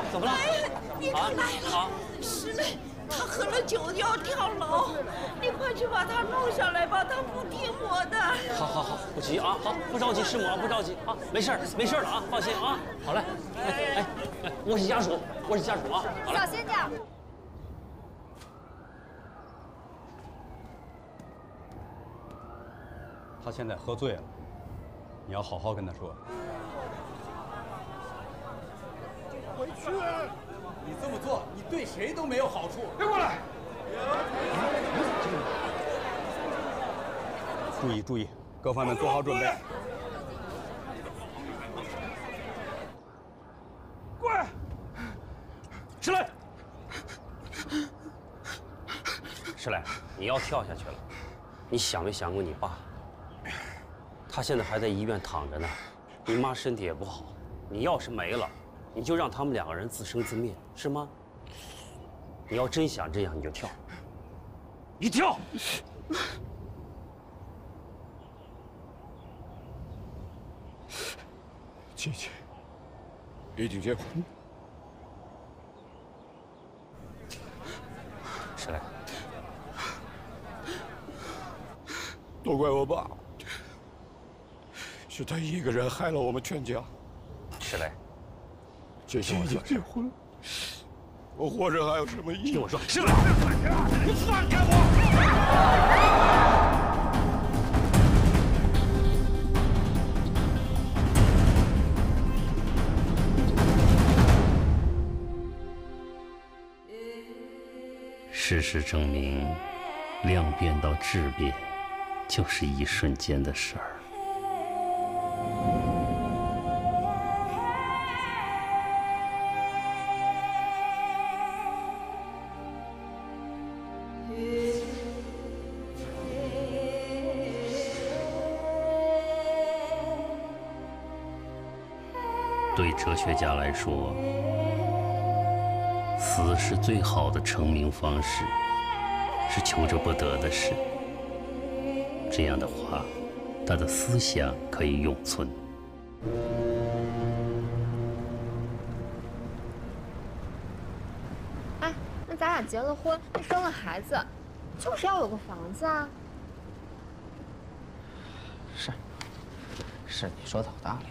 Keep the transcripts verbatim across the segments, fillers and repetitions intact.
怎么了？ 你可来了！是嘞，他喝了酒要跳楼，你快去把他弄下来吧，他不听我的。 好好好，不急啊，好，不着急，师母啊，不着急啊，没事儿，没事儿了啊，放心啊。好嘞，哎哎哎，我是家属，我是家属啊。好嘞， 小心点。 他现在喝醉了，你要好好跟他说。 回去！你这么做，你对谁都没有好处。别过来！ 注意注意，各方面做好准备。 过来！ 石磊，石磊，你要跳下去了，你想没想过你爸？他现在还在医院躺着呢，你妈身体也不好，你要是没了，你就让他们两个人自生自灭，是吗？你要真想这样，你就跳，你跳。 琪琪已经结婚， 石磊， 都怪我爸。是他一个人害了我们全家。 石磊， 姐姐已经结婚了，我活着还有什么意义？ 听我说，石磊， 你放开我！ 事实证明，量变到质变，就是一瞬间的事儿。对哲学家来说，死是最好的成名方式，是求之不得的事。这样的话，他的思想可以永存。 哎，那咱俩结了婚，生了孩子，就是要有个房子啊。 是，是你说的有道理。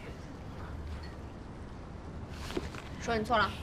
说你错了。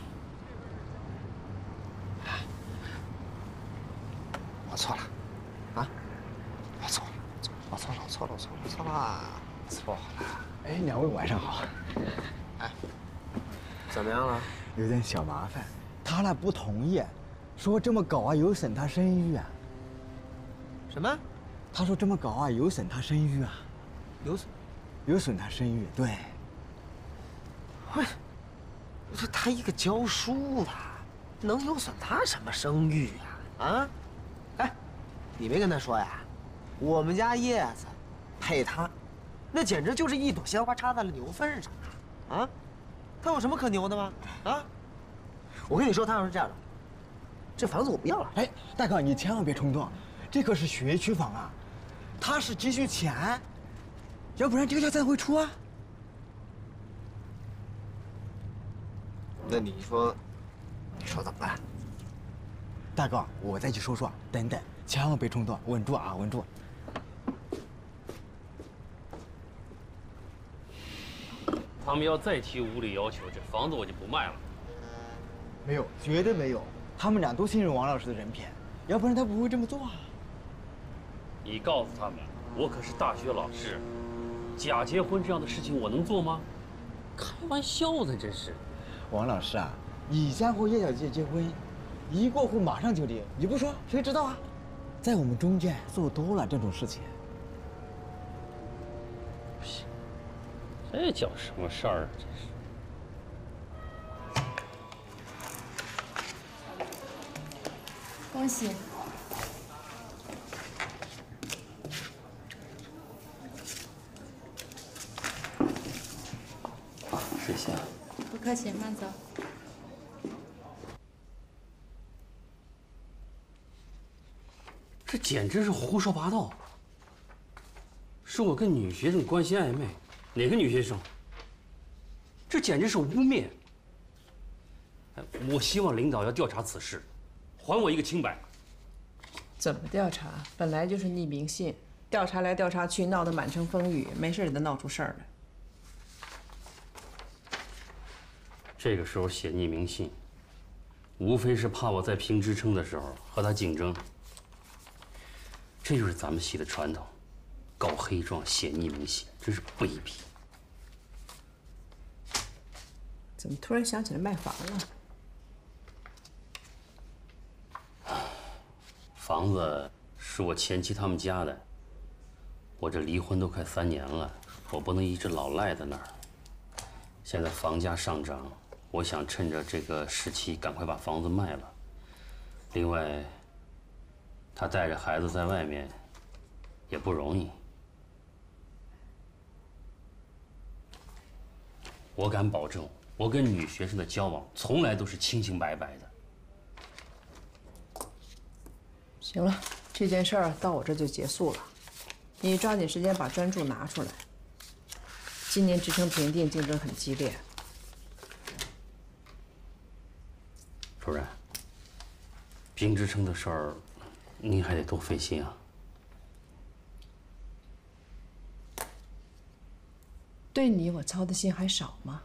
我错了，啊，我错了，我错了，我错了，我错了，我错了，错了。 哎，两位晚上好。 哎，怎么样了？ 有点小麻烦，他俩不同意，说这么搞啊有损他声誉啊。 什么？ 他说这么搞啊有损他声誉啊。 有损？ 有损他声誉，对。 喂。这他一个教书的，能有损他什么声誉呀？啊？哎，你没跟他说呀？我们家叶子配他，那简直就是一朵鲜花插在了牛粪上啊！啊，他有什么可牛的吗？啊？我跟你说，他要是这样的，这房子我不要了。 哎，大哥，你千万别冲动，这可是学区房啊，他是急需钱，要不然这个价才会出啊。 那你说，你说怎么办？ 大哥，我再去说说，等等，千万别冲动，稳住啊，稳住。 他们要再提无理要求，这房子我就不卖了。 没有，绝对没有，他们俩都信任王老师的人品，要不然他不会这么做啊。 你告诉他们，我可是大学老师，假结婚这样的事情我能做吗？开玩笑呢，这是。 王老师啊，你家和叶小姐结婚，一过户马上就离，你不说谁知道啊？在我们中间做多了这种事情。 不行，这叫什么事儿啊？这是。 恭喜。 好，谢谢。 不客气，慢走。 这简直是胡说八道！说我跟女学生关系暧昧，哪个女学生？这简直是污蔑！ 我希望领导要调查此事，还我一个清白。 怎么调查？本来就是匿名信，调查来调查去，闹得满城风雨，没事就闹出事儿来。 这个时候写匿名信，无非是怕我在评职称的时候和他竞争。这就是咱们系的传统，搞黑状写匿名信，真是卑鄙。 怎么突然想起来卖房了？ 房子是我前妻他们家的，我这离婚都快三年了，我不能一直老赖在那儿。现在房价上涨，我想趁着这个时期赶快把房子卖了。另外，他带着孩子在外面也不容易。我敢保证，我跟女学生的交往从来都是清清白白的。 行了，这件事儿到我这就结束了，你抓紧时间把专注拿出来。今年职称评定竞争很激烈。 主任，评职称的事儿，您还得多费心啊。 对你我操的心还少吗？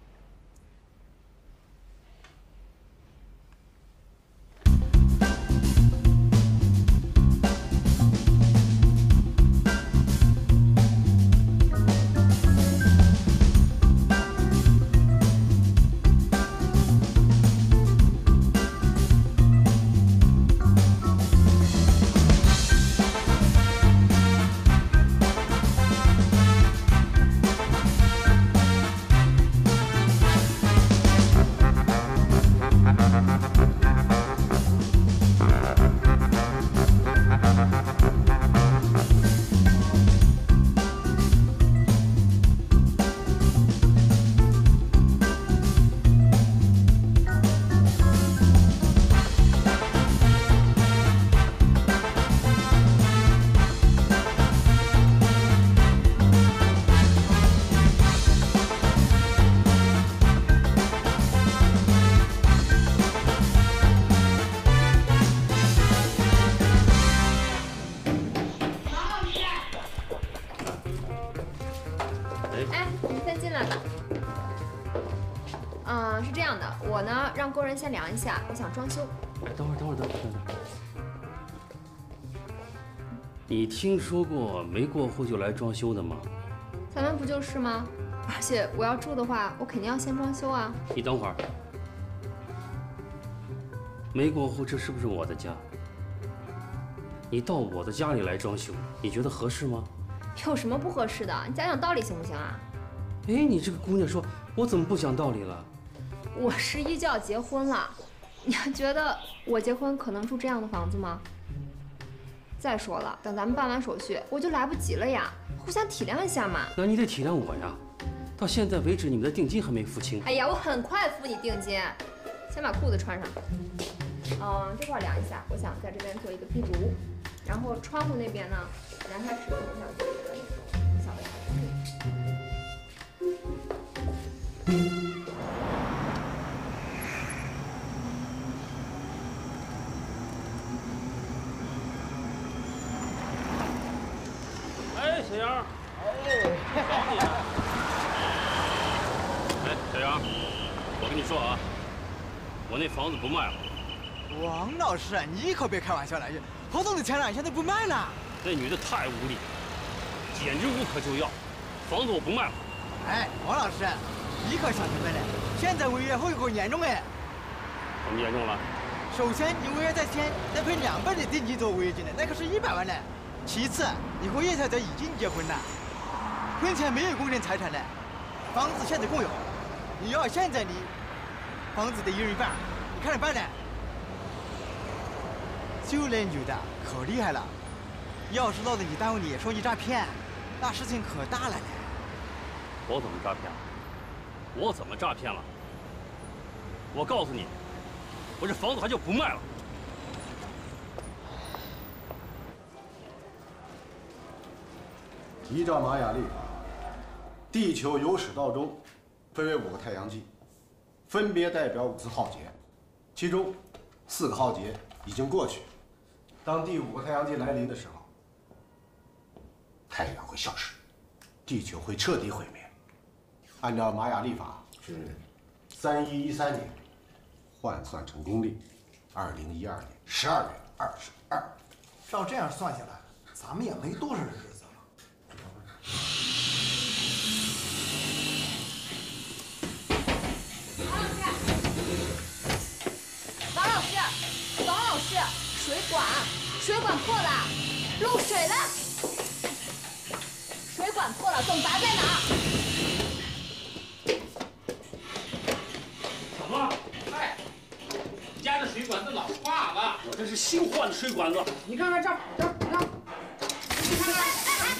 让工人先量一下，我想装修。 哎，等会儿，等会儿，等会儿，等会儿。你听说过没过户就来装修的吗？ 咱们不就是吗？而且我要住的话，我肯定要先装修啊。 你等会儿，没过户，这是不是我的家？你到我的家里来装修，你觉得合适吗？ 有什么不合适的？你讲讲道理行不行啊？ 哎，你这个姑娘说，我怎么不讲道理了？ 我十一就要结婚了，你还觉得我结婚可能住这样的房子吗？再说了，等咱们办完手续，我就来不及了呀，互相体谅一下嘛。 那你得体谅我呀，到现在为止你们的定金还没付清。 哎呀，我很快付你定金，先把裤子穿上。嗯，这块量一下，我想在这边做一个壁炉，然后窗户那边呢，量一下尺寸，我想做一个那种小的小窗户。 哎，小杨，哎，找你呢。哎，小杨，我跟你说啊，我那房子不卖了。 王老师，你可别开玩笑了，合同都签了，现在不卖了。 那女的太无理，简直无可救药。房子我不卖了。 哎，王老师，你可小心点嘞，现在违约后果严重哎。 怎么严重了？ 首先，你违约在先，得赔两倍的定金作为违约金的，那可是一百万嘞。其次，你和叶小姐已经结婚了，婚前没有公证财产的，房子现在共有，你要现在你房子的一人一半，你看着办呢。就那女的可厉害了，要是闹得你耽误你，说你诈骗，那事情可大了嘞。 我怎么诈骗了？我怎么诈骗了？我告诉你，我这房子还就不卖了。 依照玛雅历法，地球由始到终分为五个太阳纪，分别代表五次浩劫。 其中四个浩劫已经过去，当第五个太阳节来临的时候，太阳会消失，地球会彻底毁灭。按照玛雅历法是三一一三年，换算成公历，二零一二年十二月二十二。 照这样算下来，咱们也没多少日子了。 王老师，王老师，水管，水管破了，漏水了。水管破了，总闸在哪儿？ 小子，哎，你家的水管子老化了，我这是新换的水管子。你看看这儿，这儿，你看。你看看。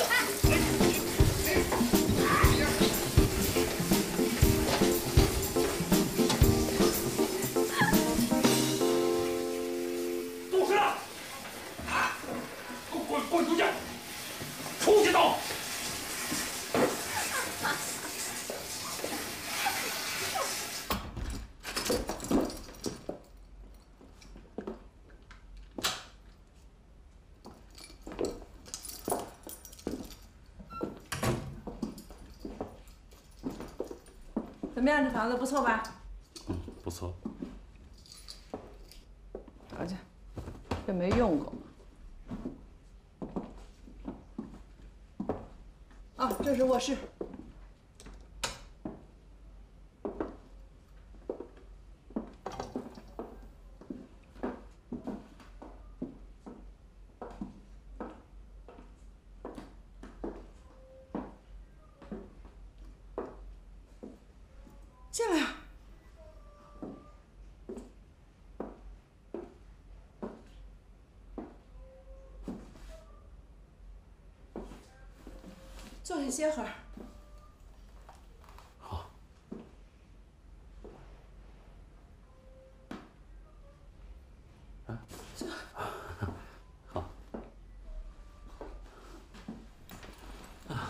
都是啊！给我滚滚出去！出去都！ 怎么样，这房子不错吧？ 嗯，不错。 瞧瞧，这没用过。啊，这是卧室。进来啊！坐下歇会儿。 好。啊， 坐。 好。啊，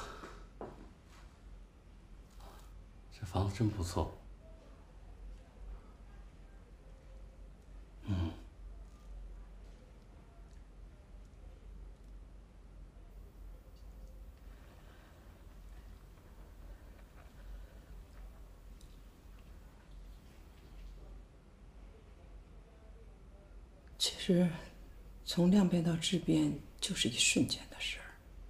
这房子真不错。嗯。 其实，从量变到质变就是一瞬间的事儿。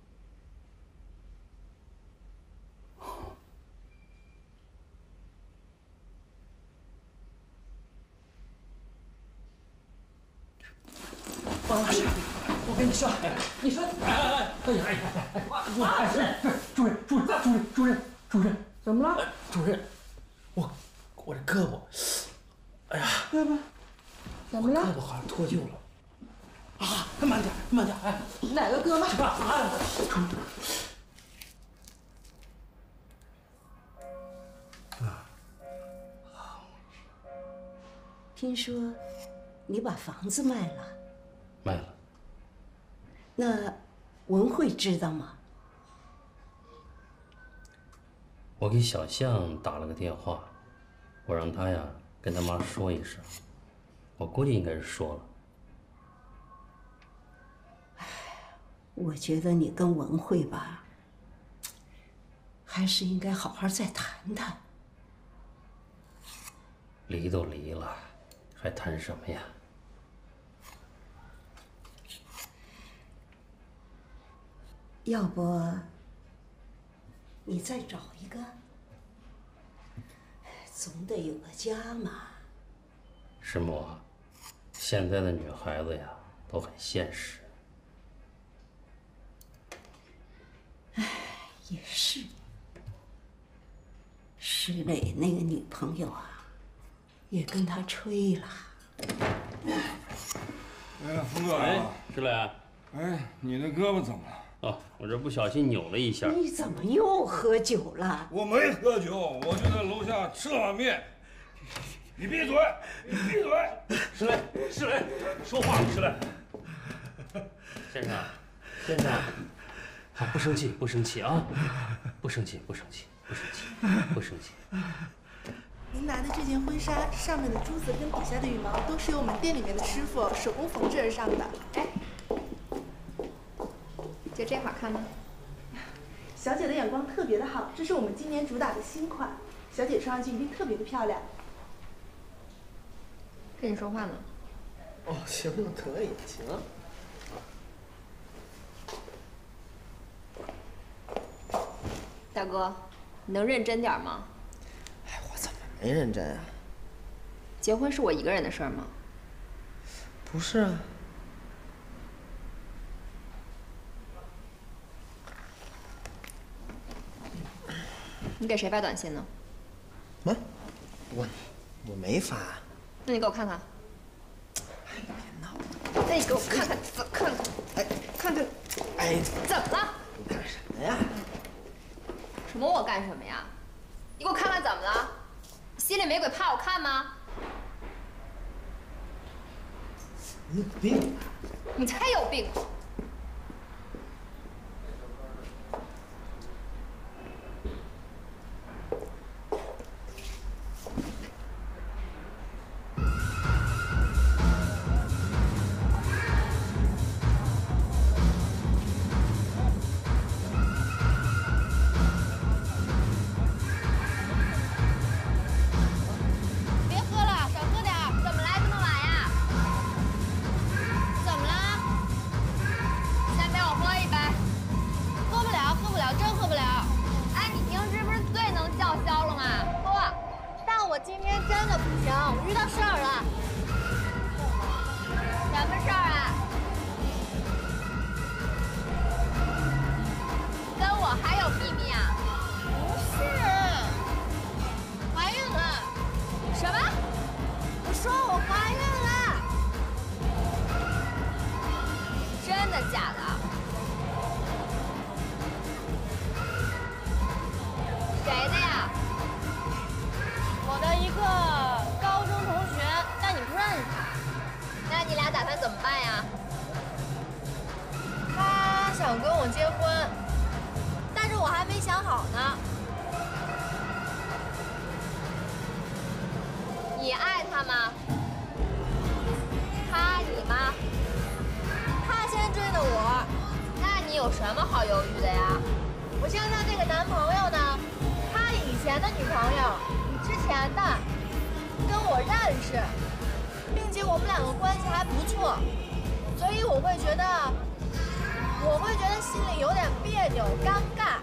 王老师，我跟你说，你说，哎哎哎哎哎哎！王老师，主任，主任，主任，主任，主任，怎么了？ 主任，我我这胳膊，哎呀， 胳膊，怎么了？ 胳膊好像脱臼了。啊，慢点，慢点，哎， 哪个胳膊？ 啊， 听说你把房子卖了， 卖了。 那文慧知道吗？ 我给小象打了个电话，我让他呀跟他妈说一声，我估计应该是说了。 我觉得你跟文慧吧，还是应该好好再谈谈。 离都离了，还谈什么呀？ 要不你再找一个，总得有个家嘛。 师母啊，现在的女孩子呀都很现实。 哎，也是。石磊那个女朋友啊，也跟他吹了。 哎呀，冯哥哎，石磊。 哎，你的胳膊怎么了？ 哦，我这不小心扭了一下。 你怎么又喝酒了？ 我没喝酒，我就在楼下吃了碗面。你闭嘴！你闭嘴！ 石磊，石磊，说话，石磊。先生，先生，好，不生气，不生气啊，不生气，不生气，不生气，不生气。 您拿的这件婚纱上面的珠子跟底下的羽毛都是由我们店里面的师傅手工缝制而上的。 哎，觉得这好看吗？ 小姐的眼光特别的好，这是我们今年主打的新款，小姐穿上去一定特别的漂亮。 跟你说话呢。 哦，行了，可以，行。 大哥，你能认真点吗？ 哎，我怎么没认真啊？ 结婚是我一个人的事儿吗？ 不是啊。 你给谁发短信呢？ 啊？我我没发。 那你给我看看。 哎，别闹！ 那你给我看看，怎看看？哎，看看。 哎， 怎么了？ 你干什么呀？ 什么？我干什么呀？你给我看看怎么了？心里没鬼，怕我看吗？ 你有病吧？ 你才有病！你爱他吗？他你吗？他先追的我，那你有什么好犹豫的呀？我现在这个男朋友呢，他以前的女朋友，你之前的，跟我认识，并且我们两个关系还不错，所以我会觉得，我会觉得心里有点别扭、尴尬。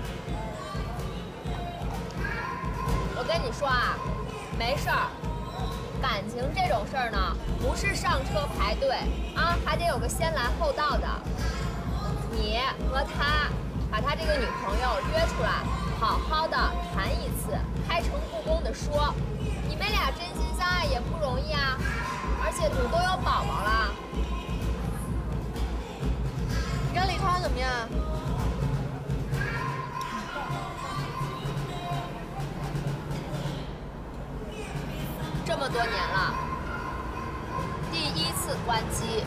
我跟你说啊，没事儿。感情这种事儿呢，不是上车排队啊，还得有个先来后到的。你和他把他这个女朋友约出来，好好的谈一次，开诚布公的说，你们俩真心相爱也不容易啊，而且你都有宝宝了。你跟李超怎么样？这么多年了，第一次关机。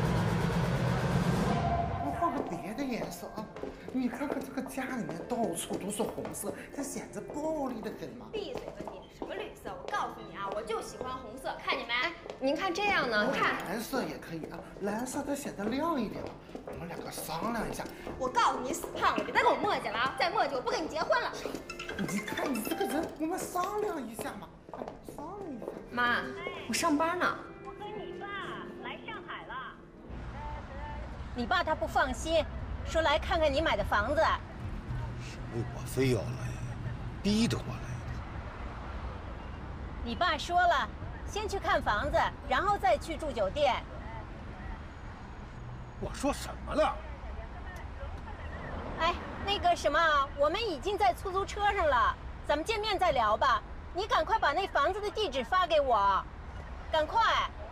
我换个别的颜色啊！你看看这个家里面到处都是红色，这显得暴力的很嘛。 闭嘴吧你！什么绿色？我告诉你啊，我就喜欢红色，看见没？哎，您看这样呢？看蓝色也可以啊，蓝色它显得亮一点嘛。我们两个商量一下。 我告诉你，死胖子，别再跟我磨叽了啊！再磨叽，我不跟你结婚了。 你看你这个人，我们商量一下嘛。 妈，我上班呢。 我和你爸来上海了。你爸他不放心，说来看看你买的房子。 什么我非要来，逼得我来的。 你爸说了，先去看房子，然后再去住酒店。 我说什么了？ 哎，那个什么，我们已经在出租车上了，咱们见面再聊吧。你赶快把那房子的地址发给我，赶快！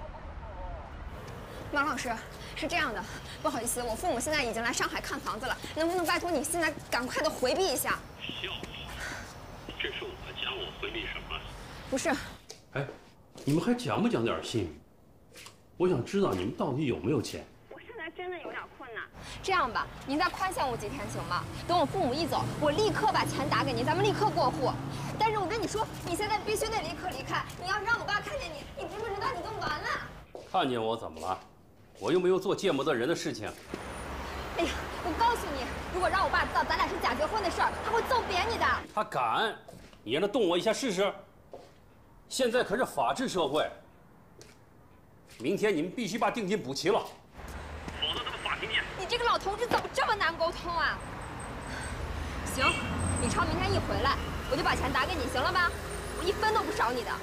王老师，是这样的，不好意思，我父母现在已经来上海看房子了，能不能拜托你现在赶快的回避一下？ 笑你！这是我讲，我回避什么？ 不是。 哎，你们还讲不讲点信誉？我想知道你们到底有没有钱。 我现在真的有点困难。 这样吧，您再宽限我几天行吗？等我父母一走，我立刻把钱打给您，咱们立刻过户。但是我跟你说，你现在必须得立刻离开。你要是让我爸看见你，你知不知道你就完了？ 看见我怎么了？我又没有做见不得人的事情。 哎呀，我告诉你，如果让我爸知道咱俩是假结婚的事儿，他会揍扁你的。 他敢？你让他动我一下试试？现在可是法治社会。明天你们必须把定金补齐了，否则咱们法庭见。 你这个老头子怎么这么难沟通啊？行，李超明天一回来，我就把钱打给你，行了吧？我一分都不少你的。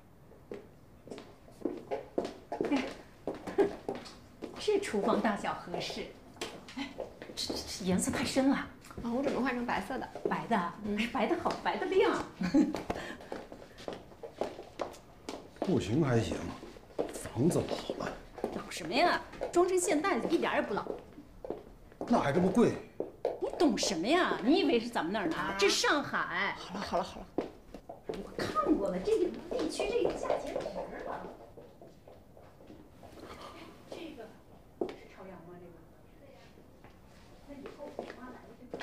这厨房大小合适。哎，这这颜色太深了。 啊，我准备换成白色的。 白的，哎，白的好，白的亮。 户型还行，房子老了。 老什么呀？装成现代的，一点也不老。 那还这么贵？ 你懂什么呀？你以为是咱们那儿呢？这上海。 好了好了好了， 我看过了，这个地区这个价钱值了。这个是朝阳吗？这个？对呀。那以后我妈来了就。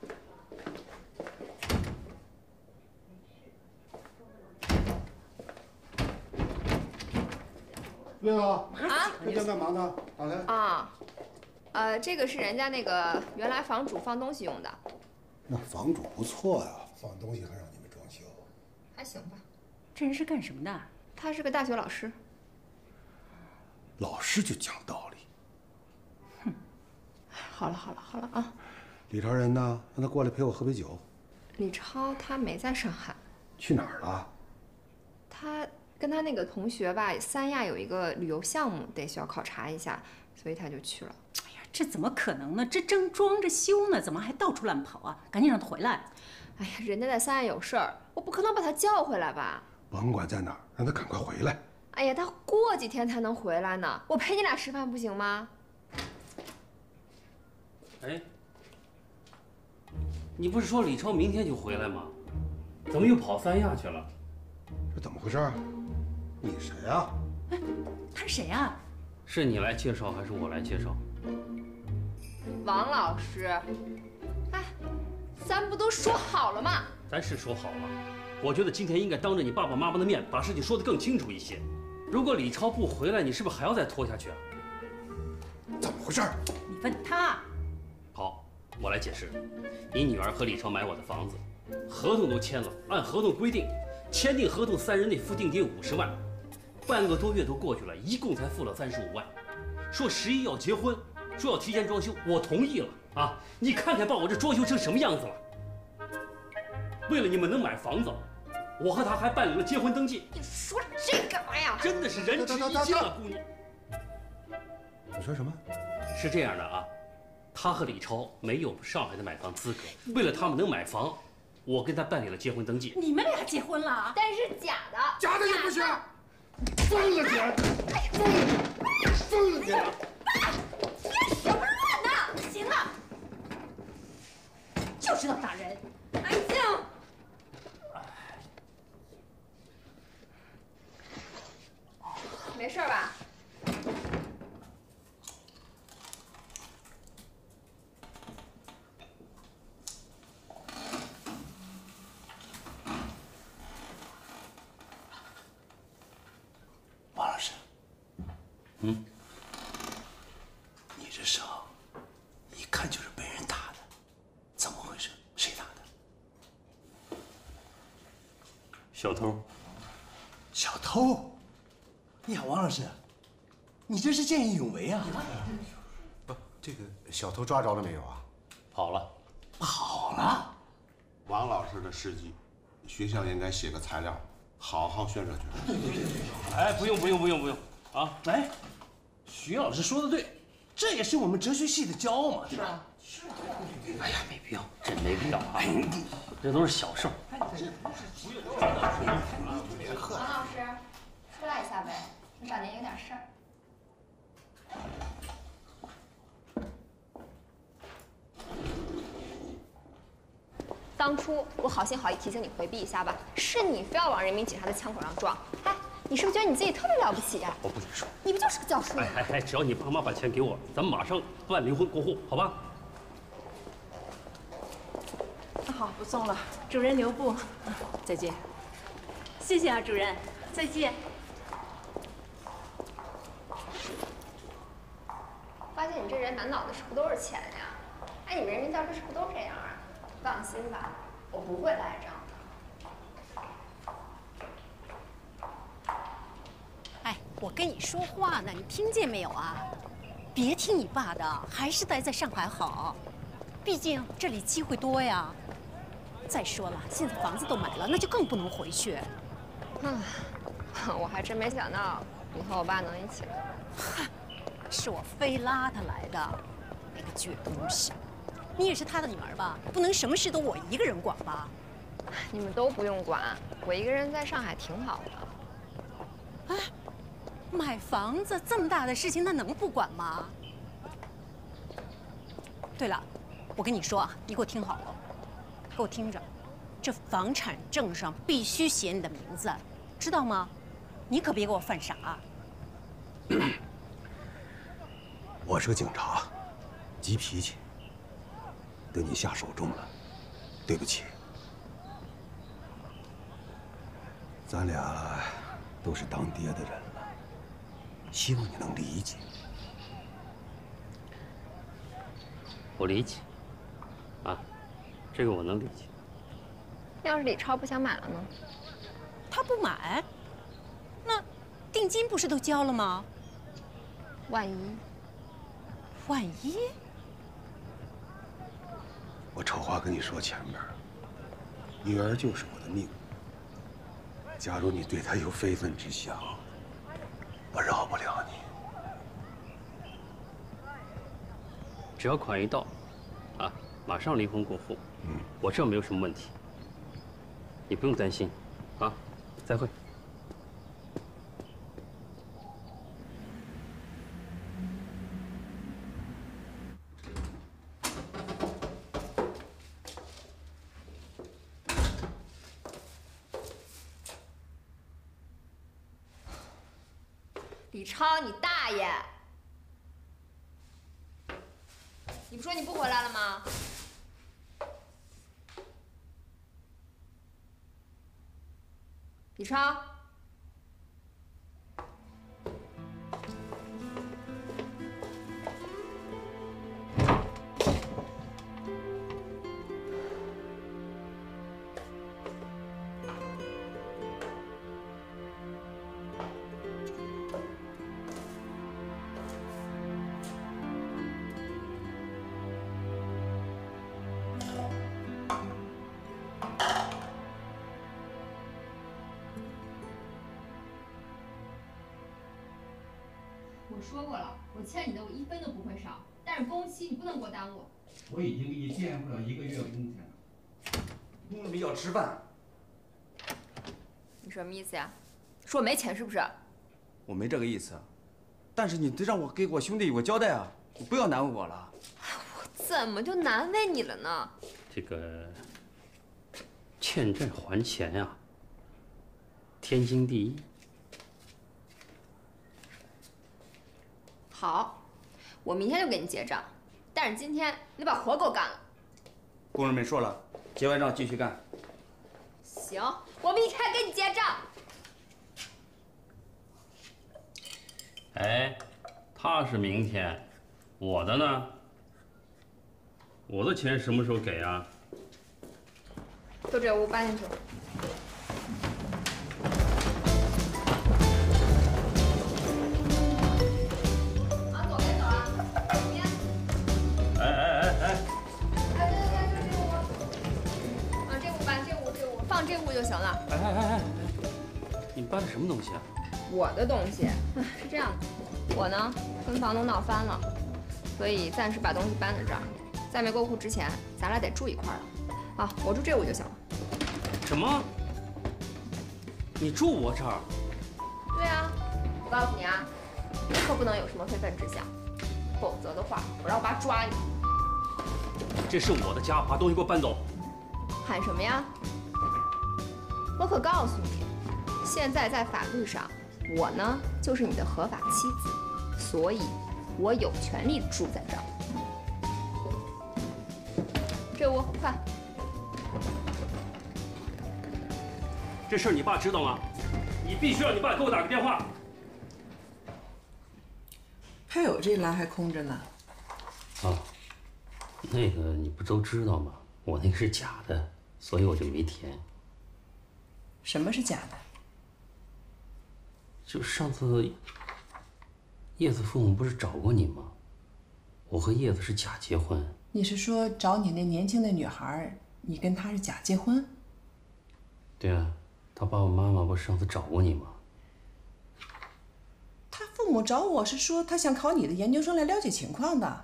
月娥啊， 在家干嘛呢？打开。 啊，呃，这个是人家那个原来房主放东西用的。 那房主不错呀，放东西还让你们装修。 还行吧。 这人是干什么的？ 他是个大学老师。 老师就讲道理。 哼。好了好了好了啊。 李超人呢？让他过来陪我喝杯酒。 李超他没在上海。 去哪儿了？ 他跟他那个同学吧，三亚有一个旅游项目得需要考察一下，所以他就去了。 哎呀，这怎么可能呢？这正装着修呢，怎么还到处乱跑啊？赶紧让他回来！ 哎呀，人家在三亚有事儿，我不可能把他叫回来吧？ 甭管在哪儿，让他赶快回来。 哎呀，他过几天才能回来呢，我陪你俩吃饭不行吗？ 哎，你不是说李超明天就回来吗？怎么又跑三亚去了？ 这怎么回事？你谁啊？ 哎，他是谁啊？ 是你来介绍还是我来介绍？ 王老师，哎，咱不都说好了吗？ 咱是说好了，我觉得今天应该当着你爸爸妈妈的面把事情说得更清楚一些。如果李超不回来，你是不是还要再拖下去啊？ 怎么回事？ 你问他。 好，我来解释。你女儿和李超买我的房子，合同都签了，按合同规定，签订合同三日内付定金五十万。半个多月都过去了，一共才付了三十五万。说十一要结婚，说要提前装修，我同意了啊！你看看把我这装修成什么样子了。为了你们能买房子，我和他还办理了结婚登记。 你说这干嘛呀？ 真的是仁至义尽了，姑娘。 你说什么？ 是这样的啊，他和李超没有上海的买房资格，为了他们能买房，我跟他办理了结婚登记。 你们俩结婚了？ 但是假的。 假的也不行。疯了你！疯了！疯了你！ 爸，你什么乱呢？行了，就知道打人。 安静。没事吧？ 王老师， 嗯， 你这伤一看就是被人打的，怎么回事？谁打的？ 小偷。 小偷？呀，王老师，你这是见义勇为啊！不，这个小偷抓着了没有啊？ 跑了。 跑了。 王老师的事迹，学校应该写个材料，好好宣传宣传。 对对对对。 哎，不用不用不用不用啊！ 哎，徐老师说的对，这也是我们哲学系的骄傲嘛，对吧？ 是啊。哎呀，没必要，真没必要啊！这都是小事儿。 王老师，出来一下呗，你找您有点事儿。当初我好心好意提醒你回避一下吧，是你非要往人民警察的枪口上撞。哎， 你是不是觉得你自己特别了不起呀？ 我不许说。 你不就是个教书吗？ 哎哎哎，只要你爸妈把钱给我，咱们马上办离婚过户，好吧？ 好，不送了，主任留步，再见。谢谢啊，主任，再见。 发现你这人满脑子是不都是钱呀？哎，你们人民教师是不都这样啊？放心吧，我不会赖账的。 哎，我跟你说话呢，你听见没有啊？别听你爸的，还是待在上海好，毕竟这里机会多呀。再说了，现在房子都买了，那就更不能回去。 嗯，我还真没想到你和我爸能一起来。 哼，是我非拉他来的，那个倔东西。你也是他的女儿吧？不能什么事都我一个人管吧？ 你们都不用管，我一个人在上海挺好的。哎，买房子这么大的事情，那能不管吗？对了，我跟你说啊，你给我听好了。给我听着，这房产证上必须写你的名字，知道吗？你可别给我犯傻。 我是个警察，急脾气，对你下手重了，对不起。咱俩都是当爹的人了，希望你能理解。 我理解，啊。这个我能理解。 要是李超不想买了呢？ 他不买，那定金不是都交了吗？ 万一， 万一？ 我丑话跟你说前面，女儿就是我的命。假如你对她有非分之想，我饶不了你。 只要款一到，啊，马上离婚过户。嗯，我这没有什么问题，你不用担心，啊，再会。 李超，你大爷！你不说你不回来了吗？李超， 我说过了，我欠你的我一分都不会少，但是工期你不能给我耽误。 我已经给你垫付了一个月工钱了，工人们要吃饭。 你什么意思呀？说我没钱是不是？ 我没这个意思，但是你得让我给我兄弟有个交代啊！你不要难为我了。 我怎么就难为你了呢？ 这个欠债还钱呀、啊，天经地义。 好，我明天就给你结账，但是今天你把活给我干了。 工人们说了，结完账继续干。 行，我明天给你结账。 哎，他是明天，我的呢？我的钱什么时候给啊？ 都这屋搬进去。这屋就行了。 哎哎哎哎，你搬的什么东西啊？ 我的东西是这样的，我呢跟房东闹翻了，所以暂时把东西搬到这儿，在没过户之前，咱俩得住一块儿了。啊，我住这屋就行了。 什么？你住我这儿？ 对啊，我告诉你啊，可不能有什么非分之想，否则的话，我让我爸抓你。 这是我的家，把东西给我搬走。 喊什么呀？我可告诉你，现在在法律上， 我呢就是你的合法妻子，所以我有权利住在这儿。这屋快！ 这事儿你爸知道吗？你必须让你爸给我打个电话。 配偶这栏还空着呢。 啊，那个你不都知道吗？我那个是假的，所以我就没填。 什么是假的？ 就上次叶子父母不是找过你吗？我和叶子是假结婚。 你是说找你那年轻的女孩，你跟她是假结婚？ 对啊，他爸爸妈妈不是上次找过你吗？ 他父母找我是说他想考你的研究生来了解情况的。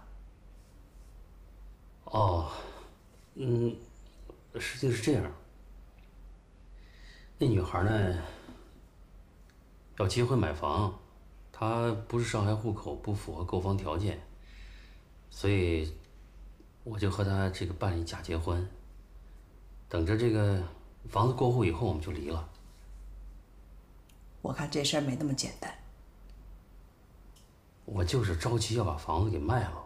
哦，嗯，事情是这样，那女孩呢要结婚买房，她不是上海户口，不符合购房条件，所以我就和她这个办理假结婚，等着这个房子过户以后我们就离了。 我看这事儿没那么简单。 我就是着急要把房子给卖了。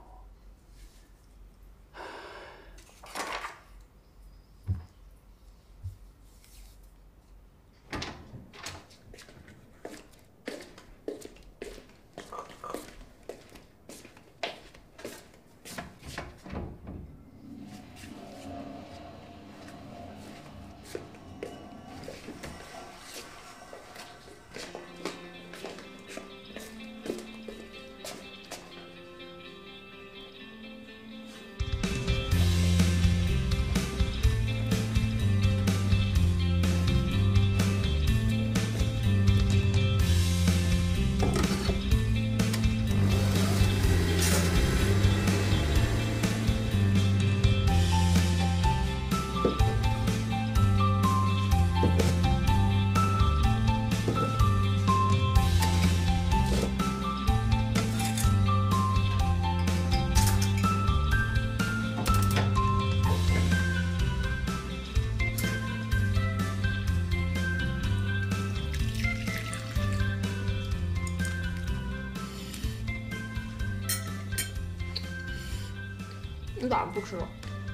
你咋不吃？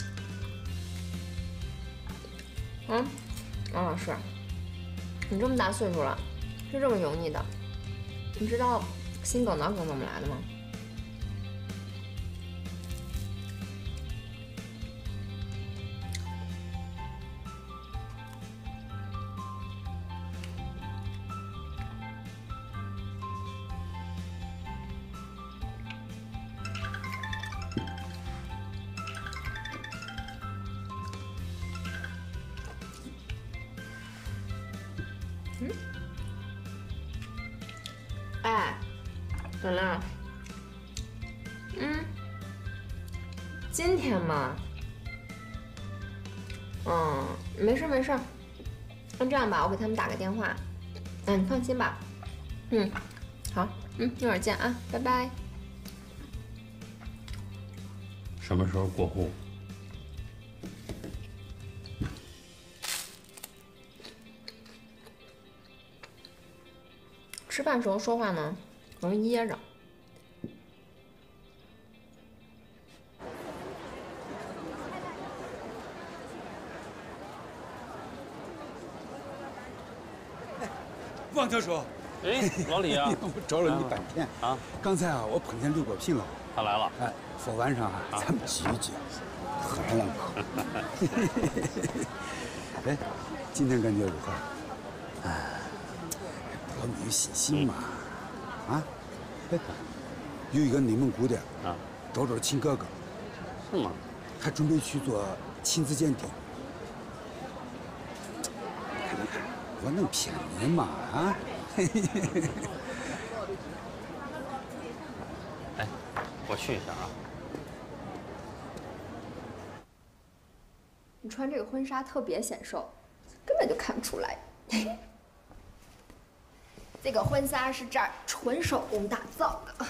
嗯，王老师，你这么大岁数了，就这么油腻的？你知道心梗、脑梗怎么来的吗？嗯，哎，怎么了？嗯，今天嘛，嗯，没事没事。那这样吧，我给他们打个电话。嗯，你放心吧。嗯，好，嗯，一会儿见啊，拜拜。 什么时候过户？ 吃饭时候说话呢，容易噎着。 王教授， 哎，老李啊， 我找了你半天啊！ 刚才啊，我碰见刘国平了， 他来了。 哎，说晚上啊，咱们聚一聚，喝上两口。哎，今天感觉如何？哎，我没有信心嘛。啊？哎，有一个内蒙古的啊， 找着亲哥哥。 是吗？ 还准备去做亲子鉴定。看看，我能骗你吗？啊？ 哎，我去一下啊。 你穿这个婚纱特别显瘦，根本就看不出来。这个婚纱是这儿纯手工打造的。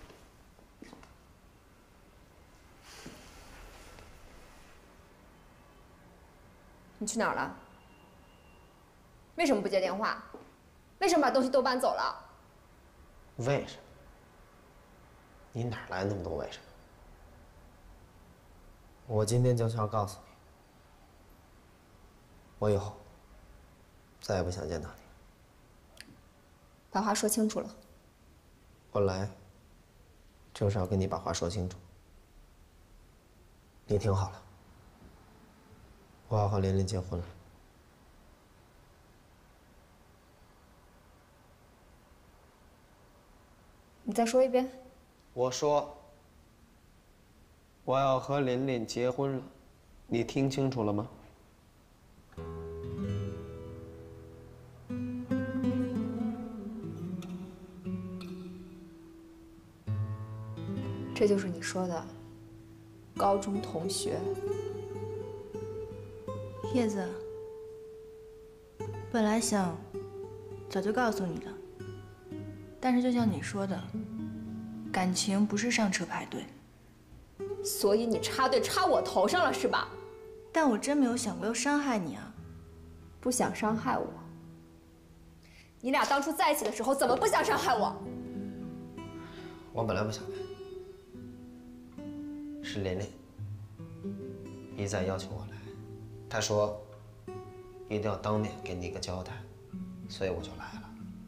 你去哪儿了？为什么不接电话？为什么把东西都搬走了？ 为什么？你哪来那么多为什么？我今天就是要告诉你，我以后再也不想见到你。 把话说清楚了。 我来就是要跟你把话说清楚。你听好了，我要和琳琳结婚了。 你再说一遍。 我说我要和琳琳结婚了，你听清楚了吗？ 这就是你说的高中同学。 叶子，本来想早就告诉你了，但是就像你说的，感情不是上车排队， 所以你插队插我头上了是吧？ 但我真没有想过要伤害你啊。 不想伤害我？你俩当初在一起的时候怎么不想伤害我？ 我本来不想来，是琳琳一再要求我来，她说一定要当面给你一个交代，所以我就来了。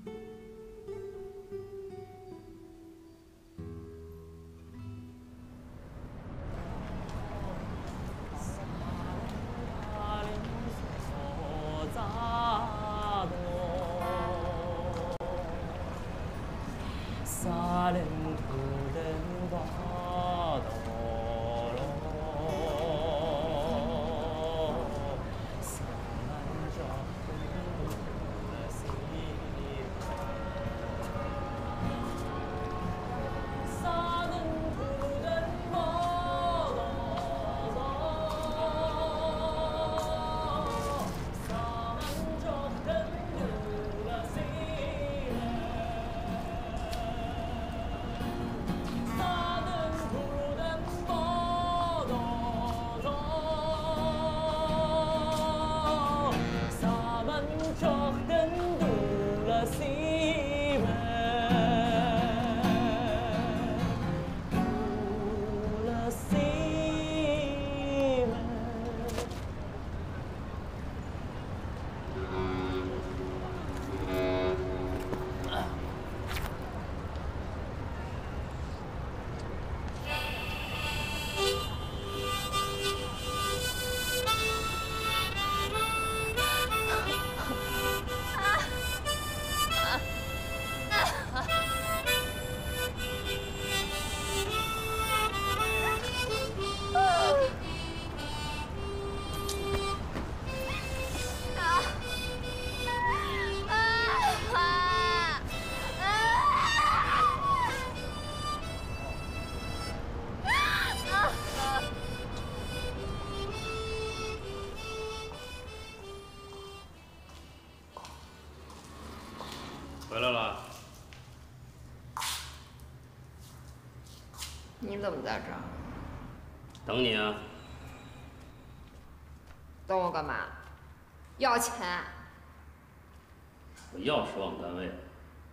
回来了。 你怎么在这儿？ 等你啊。 等我干嘛？要钱？ 我钥匙忘单位了。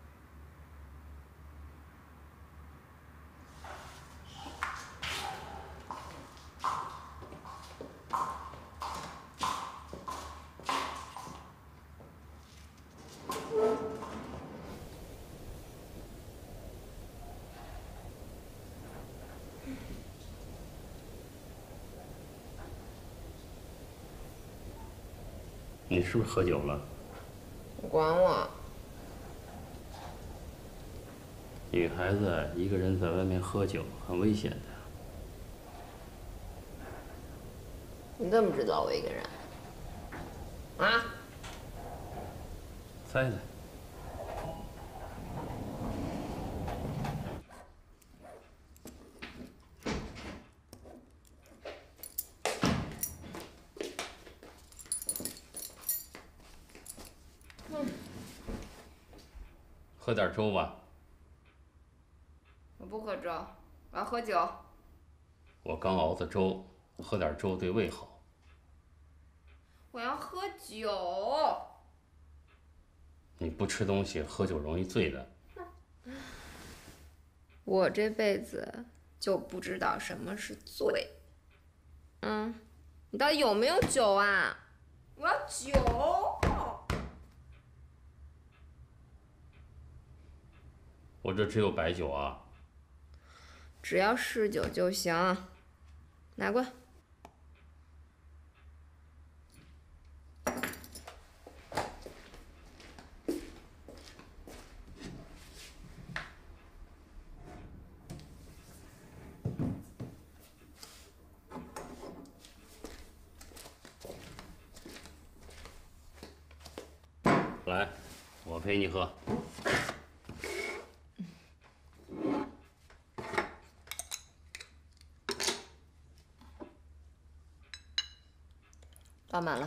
你是不是喝酒了？ 你管我？ 女孩子一个人在外面喝酒很危险的。 你怎么知道我一个人？啊？ 猜猜。喝点粥吧。 我不喝粥，我要喝酒。 我刚熬的粥，喝点粥对胃好。 我要喝酒。 你不吃东西，喝酒容易醉的。 我这辈子就不知道什么是醉。嗯，你到底有没有酒啊？我要酒。 我这只有白酒啊。 只要是酒就行。拿过来。 来，我陪你喝。 倒满了。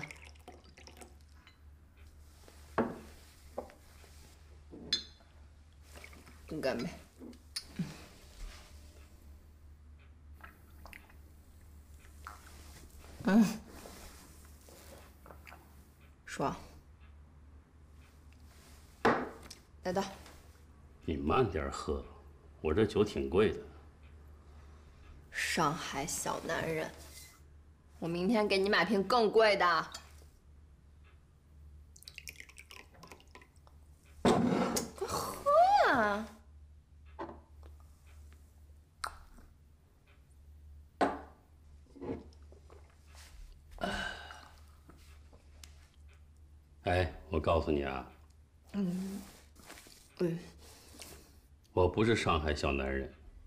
干杯。嗯，爽。来倒。 你慢点喝，我这酒挺贵的。 上海小男人，我明天给你买瓶更贵的。快喝呀！ 哎，我告诉你啊， 嗯，嗯， 我不是上海小男人。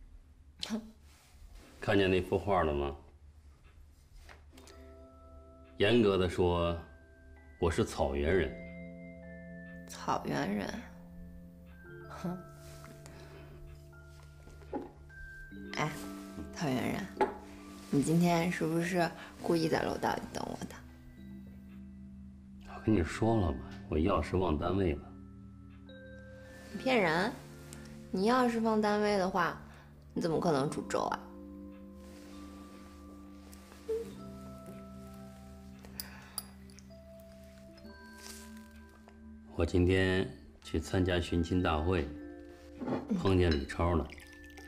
看见那幅画了吗？严格的说，我是草原人。 草原人，哼。哎，草原人，你今天是不是故意在楼道里等我的？ 我跟你说了吧，我钥匙忘单位了。 你骗人！你要是放单位的话，你怎么可能煮粥啊？ 我今天去参加寻亲大会，碰见李超了。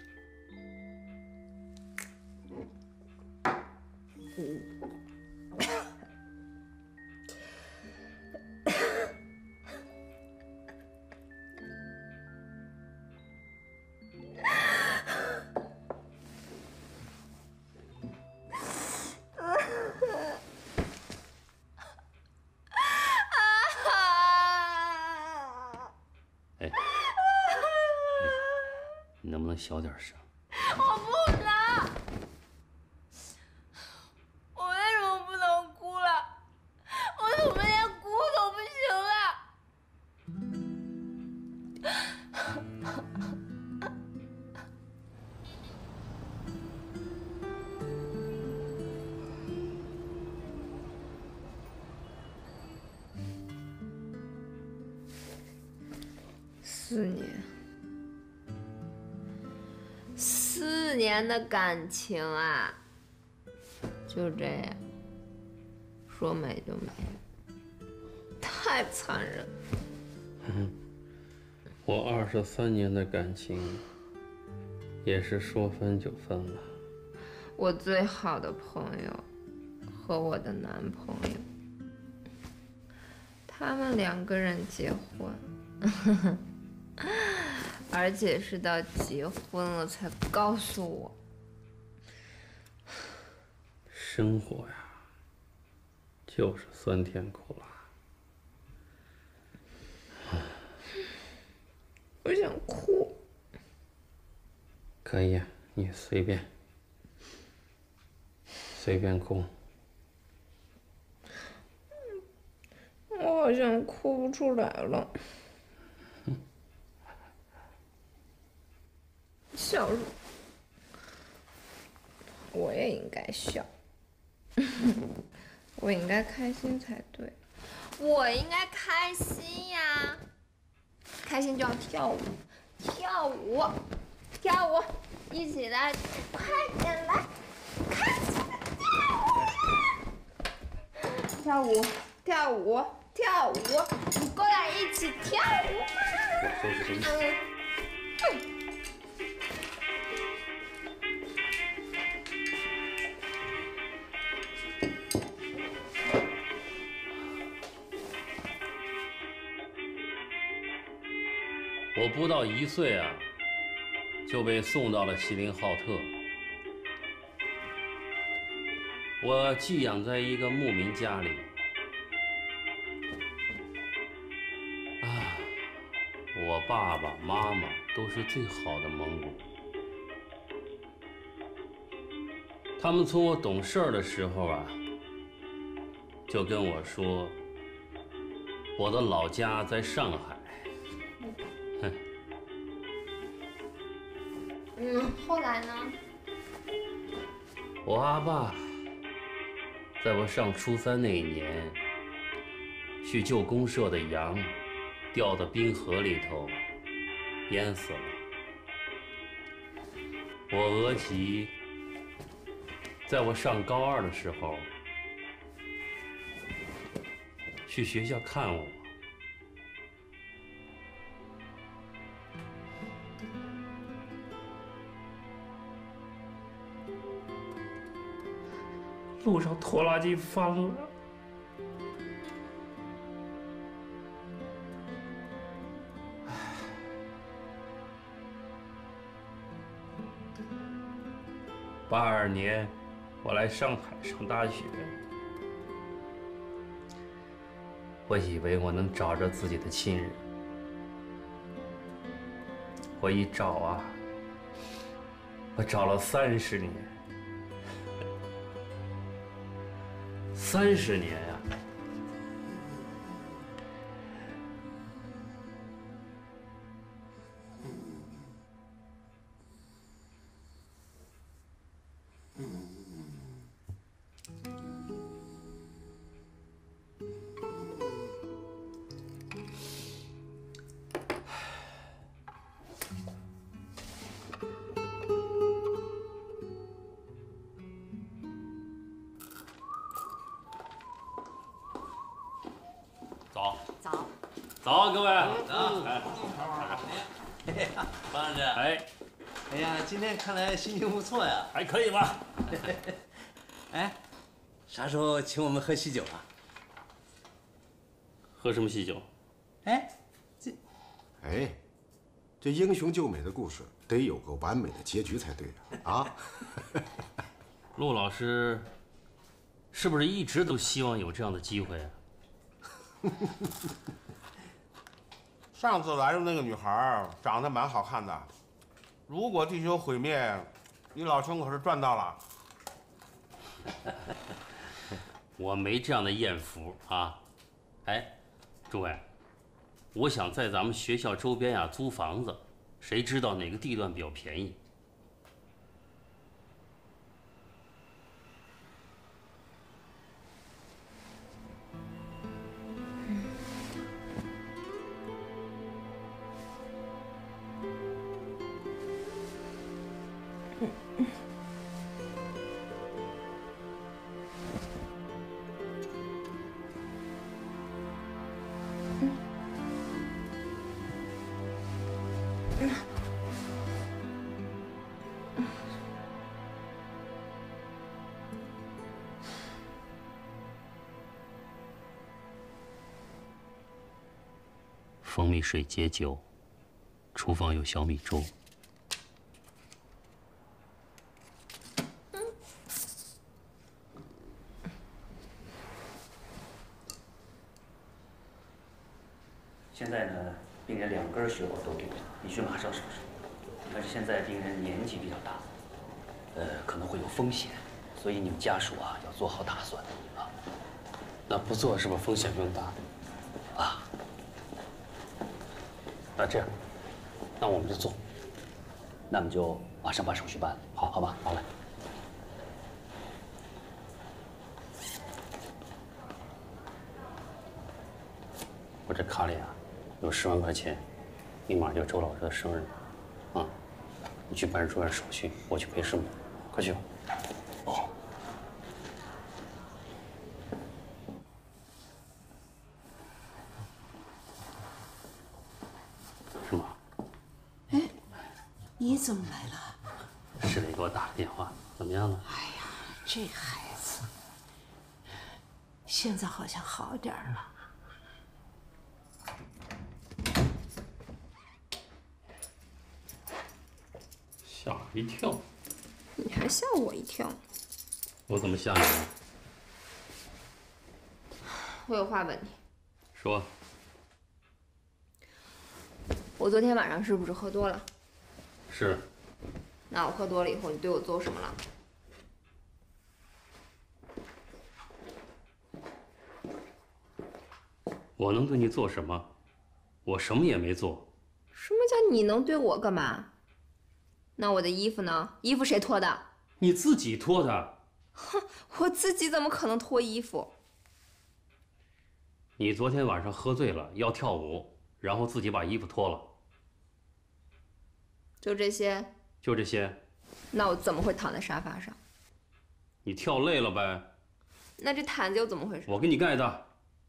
你能不能小点声？ 我不能，我为什么不能哭了？我怎么连哭都不行了？ 四年。四年的感情啊，就这样说没就没，太残忍了。 嗯，我二十三年的感情也是说分就分了。 我最好的朋友和我的男朋友，他们两个人结婚。而且是到结婚了才告诉我。 生活呀，就是酸甜苦辣。 我想哭。 可以呀，你随便，随便哭。 我好像哭不出来了。笑容，我也应该笑，我应该开心才对，我应该开心呀，开心就要跳舞，跳舞，跳舞，一起来，快点来，开心的跳舞，跳舞，跳舞，跳舞，你过来一起跳舞嘛。嗯。 我不到一岁啊，就被送到了锡林浩特。我寄养在一个牧民家里。啊，我爸爸妈妈都是最好的蒙古。他们从我懂事儿的时候啊，就跟我说，我的老家在上海。哼。 嗯，后来呢？ 我阿爸在我上初三那一年，去救公社的羊，掉到冰河里头，淹死了。我额吉在我上高二的时候，去学校看我。 路上拖拉机翻了，八二年我来上海上大学，我以为我能找着自己的亲人，我一找啊，我找了三十年。三十年呀！早早早，各位。 早。 哎， 哎呀，方老师。 哎， 哎呀，今天看来心情不错呀。 还可以吧？ 哎，啥时候请我们喝喜酒啊？ 喝什么喜酒？ 哎， 这，哎，这英雄救美的故事得有个完美的结局才对啊！啊， 陆老师，是不是一直都希望有这样的机会啊？ 上次来的那个女孩长得蛮好看的，如果地球毁灭，你老兄可是赚到了。 我没这样的艳福啊！哎，诸位，我想在咱们学校周边呀租房子，谁知道哪个地段比较便宜？蜂蜜水解酒，厨房有小米粥。 现在呢，病人两根血管都堵了，必须马上手术。但是现在病人年纪比较大，呃，可能会有风险，所以你们家属啊要做好打算啊。那不做是不是风险更大？啊？那这样，那我们就做。那我们就马上把手续办了，好好吧？好嘞。我这卡里啊有十万块钱，明马就周老师的生日，啊，你去办住院手续，我去陪师母，快去吧。哦。师母。 哎，你怎么来了？ 师磊给我打个电话，怎么样了？ 哎呀，这孩子现在好像好点了。 吓我一跳。 你还吓我一跳。 我怎么吓你了？ 我有话问你。 说。 我昨天晚上是不是喝多了？ 是。 那我喝多了以后，你对我做什么了？ 我能对你做什么？我什么也没做。 什么叫你能对我干嘛？那我的衣服呢？衣服谁脱的？ 你自己脱的。 哼，我自己怎么可能脱衣服？ 你昨天晚上喝醉了，要跳舞，然后自己把衣服脱了。 就这些？ 就这些。 那我怎么会躺在沙发上？ 你跳累了呗。 那这毯子又怎么回事？ 我给你盖的。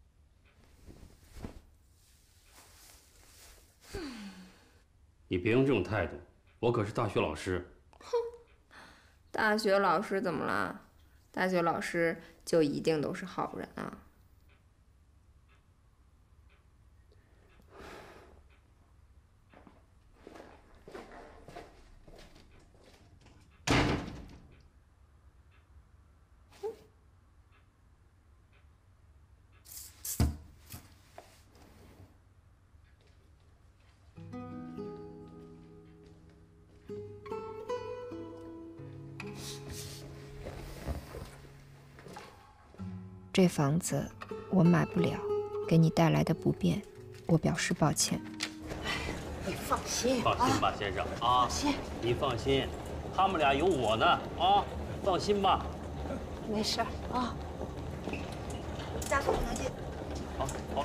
你别用这种态度，我可是大学老师。 哼，大学老师怎么了？大学老师就一定都是好人啊？这房子我买不了，给你带来的不便，我表示抱歉。 你放心， 放心吧，先生啊， 放心， 你放心，他们俩有我呢啊，放心吧。 没事啊，大夫拿去。 好，好。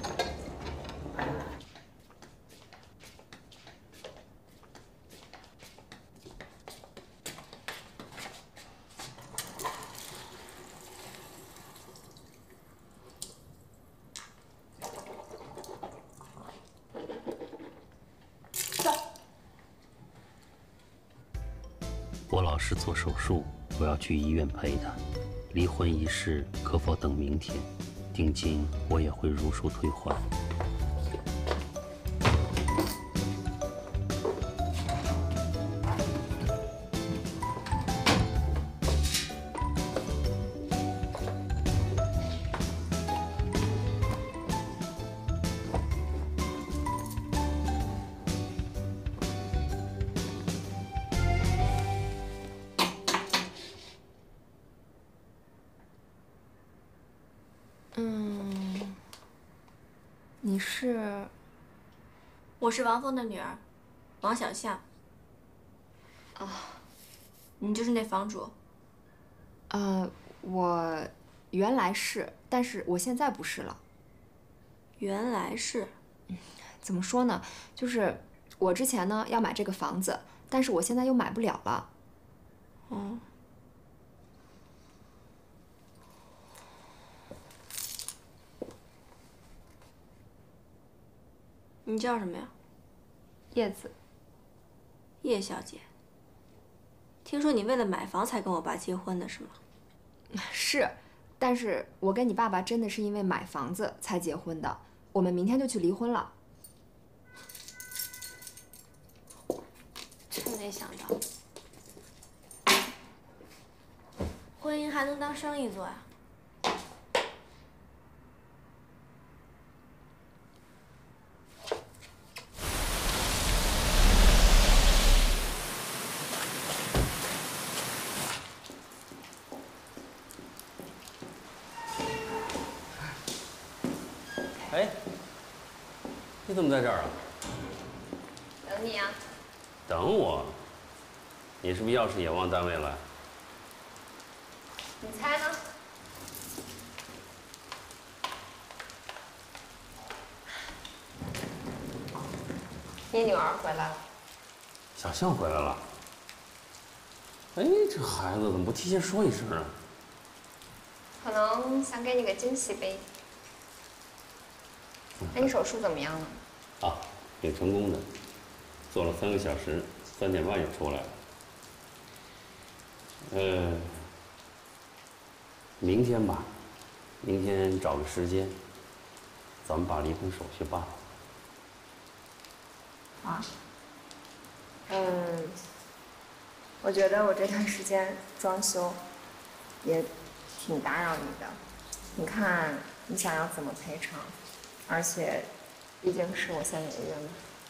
我老师做手术，我要去医院陪他。离婚一事可否等明天？定金我也会如数退还。 嗯，你是？我是王峰的女儿，王小夏。啊，你就是那房主？ 呃，我原来是，但是我现在不是了。 原来是？ 怎么说呢？就是我之前呢要买这个房子，但是我现在又买不了了。 嗯。你叫什么呀？ 叶子。 叶小姐。听说你为了买房才跟我爸结婚的是吗？ 是，但是我跟你爸爸真的是因为买房子才结婚的，我们明天就去离婚了。 真没想到，婚姻还能当生意做呀？ 哎，你怎么在这儿啊？ 等你啊。 等我？你是不是钥匙也忘单位了？ 你猜呢？你女儿回来了。 小象回来了。哎，这孩子怎么不提前说一声啊？ 可能想给你个惊喜呗。那你手术怎么样了？ 啊，挺成功的，做了三个小时，三点半就出来了。呃，明天吧，明天找个时间，咱们把离婚手续办了。 啊？嗯， 我觉得我这段时间装修也挺打扰你的，你看你想要怎么赔偿？而且毕竟是我先违约嘛。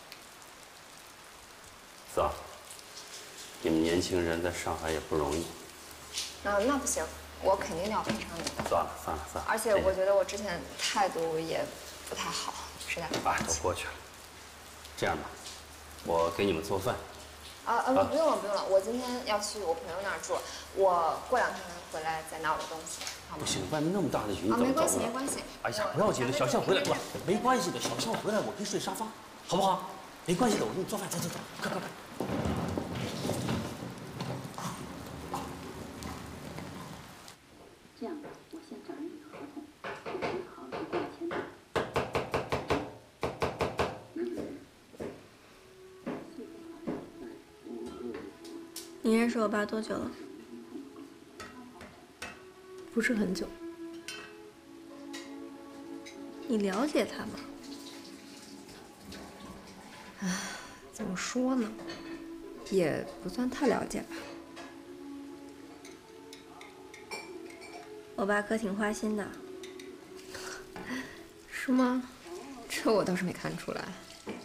子啊，你们年轻人在上海也不容易。 那那不行，我肯定要赔偿你的。 算了算了算了。 而且我觉得我之前态度也不太好，实在。 啊，都过去了。这样吧，我给你们做饭。 啊啊，不用了不用了，我今天要去我朋友那儿住，我过两天回来再拿我的东西，好吗？ 不行，外面那么大的雨，你啊，没关系怎么走呢？ 没关系。 哎呀，不要紧的，小象回来，不，没关系的，小象回来我可以睡沙发，好不好？没关系的，我给你做饭，走走走，快快快。 这样吧，我先找人拟合同，我写好就给你签字。 你认识我爸多久了？ 不是很久。 你了解他吗？ 唉，怎么说呢，也不算太了解吧。 我爸可挺花心的。 是吗？这我倒是没看出来。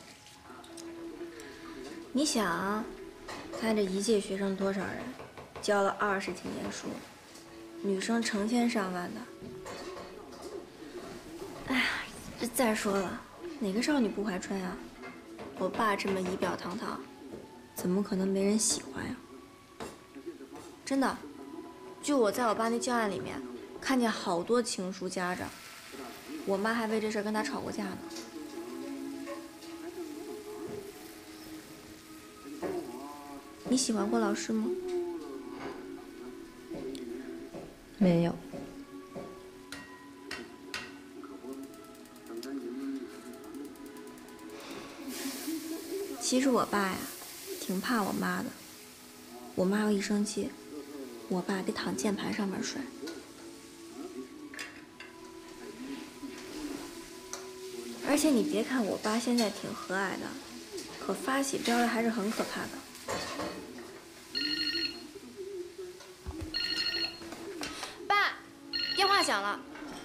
你想啊，看这一届学生多少人，教了二十几年书，女生成千上万的。哎呀，这再说了，哪个少女不怀春呀？我爸这么仪表堂堂，怎么可能没人喜欢呀？真的，就我在我爸那教案里面，看见好多情书夹着，我妈还为这事跟他吵过架呢。你喜欢过老师吗？ 没有。 其实我爸呀，挺怕我妈的。我妈要一生气，我爸得躺键盘上面摔。而且你别看我爸现在挺和蔼的，可发起飙来还是很可怕的。爸，电话响了。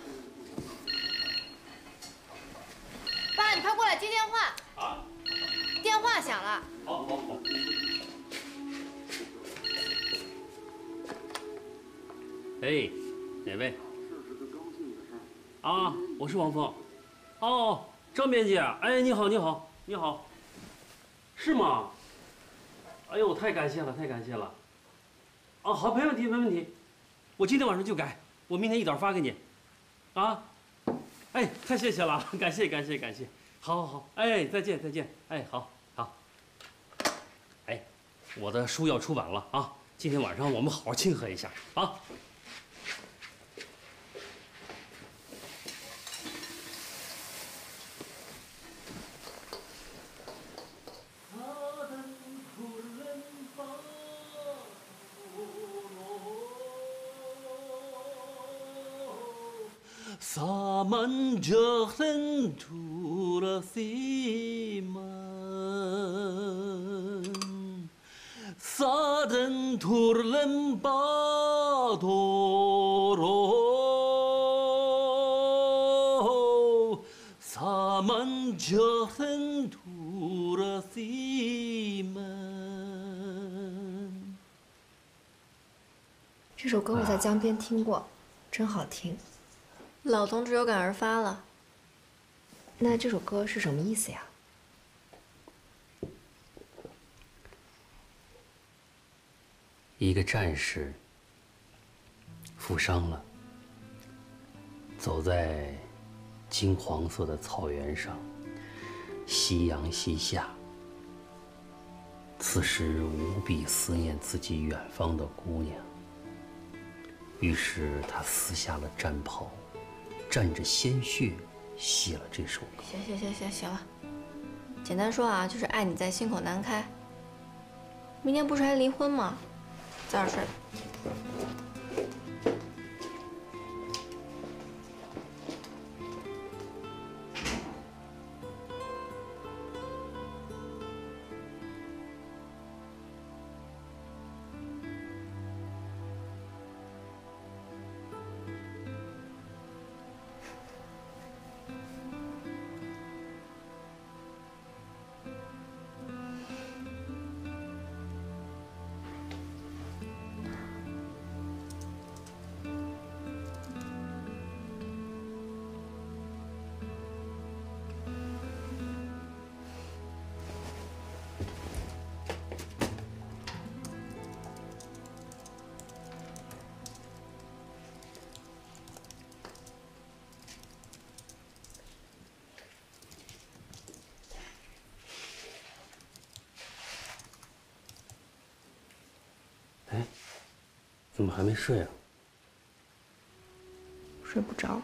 爸，你快过来接电话。啊。电话响了。 好，好，好。哎，哪位？啊，我是王峰。哦，张编辑，哎，你好，你好，你好。是吗？哎呦，太感谢了，太感谢了。哦，好，没问题，没问题。我今天晚上就改，我明天一早发给你。啊，哎，太谢谢了，感谢，感谢，感谢。好，好，好，哎，再见，再见。哎，好，好。哎，我的书要出版了啊，今天晚上我们好好庆贺一下啊。Saman jahlen turasiman, saden turlen badoro, saman jahlen turasiman。 这首歌我在江边听过，真好听。 老同志有感而发了。 那这首歌是什么意思呀？ 一个战士负伤了，走在金黄色的草原上，夕阳西下。此时无比思念自己远方的姑娘，于是他撕下了战袍，蘸着鲜血写了这首歌。 行行行行行了，简单说啊，就是爱你在心口难开。明天不是还离婚吗？早点睡。 哎，怎么还没睡啊？ 睡不着。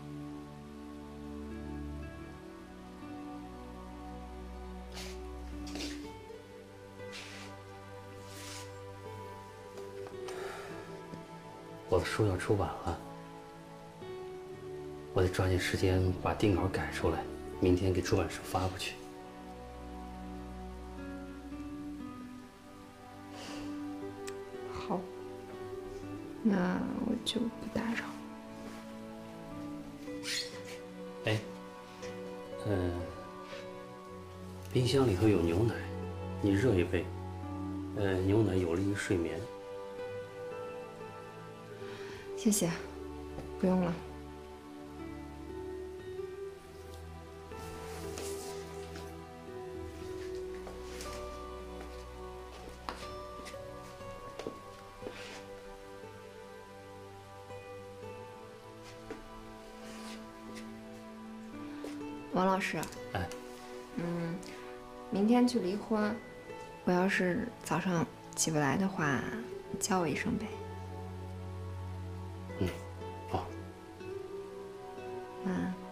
我的书要出版了，我得抓紧时间把定稿改出来，明天给出版社发过去。 好，那我就不打扰。 哎，嗯，冰箱里头有牛奶，你热一杯。呃，牛奶有利于睡眠。 谢谢，不用了。王老师， 哎， 嗯，明天去离婚，我要是早上起不来的话，叫我一声呗。 嗯，好。 晚安。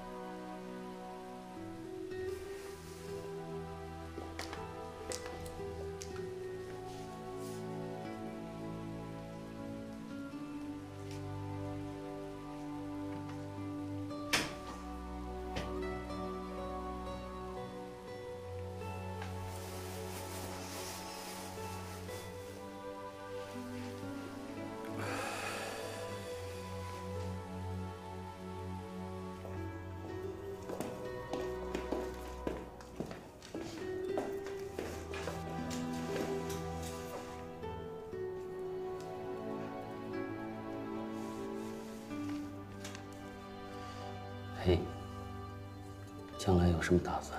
嘿，将来有什么打算？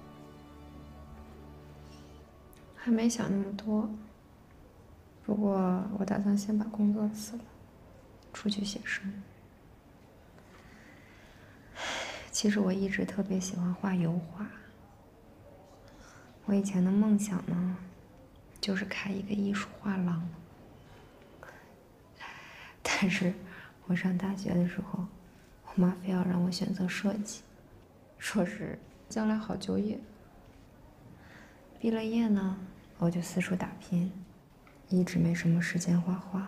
还没想那么多，不过我打算先把工作辞了，出去写生。其实我一直特别喜欢画油画，我以前的梦想呢，就是开一个艺术画廊。但是，我上大学的时候，我妈非要让我选择设计，说是将来好就业。毕了业呢，我就四处打拼，一直没什么时间画画。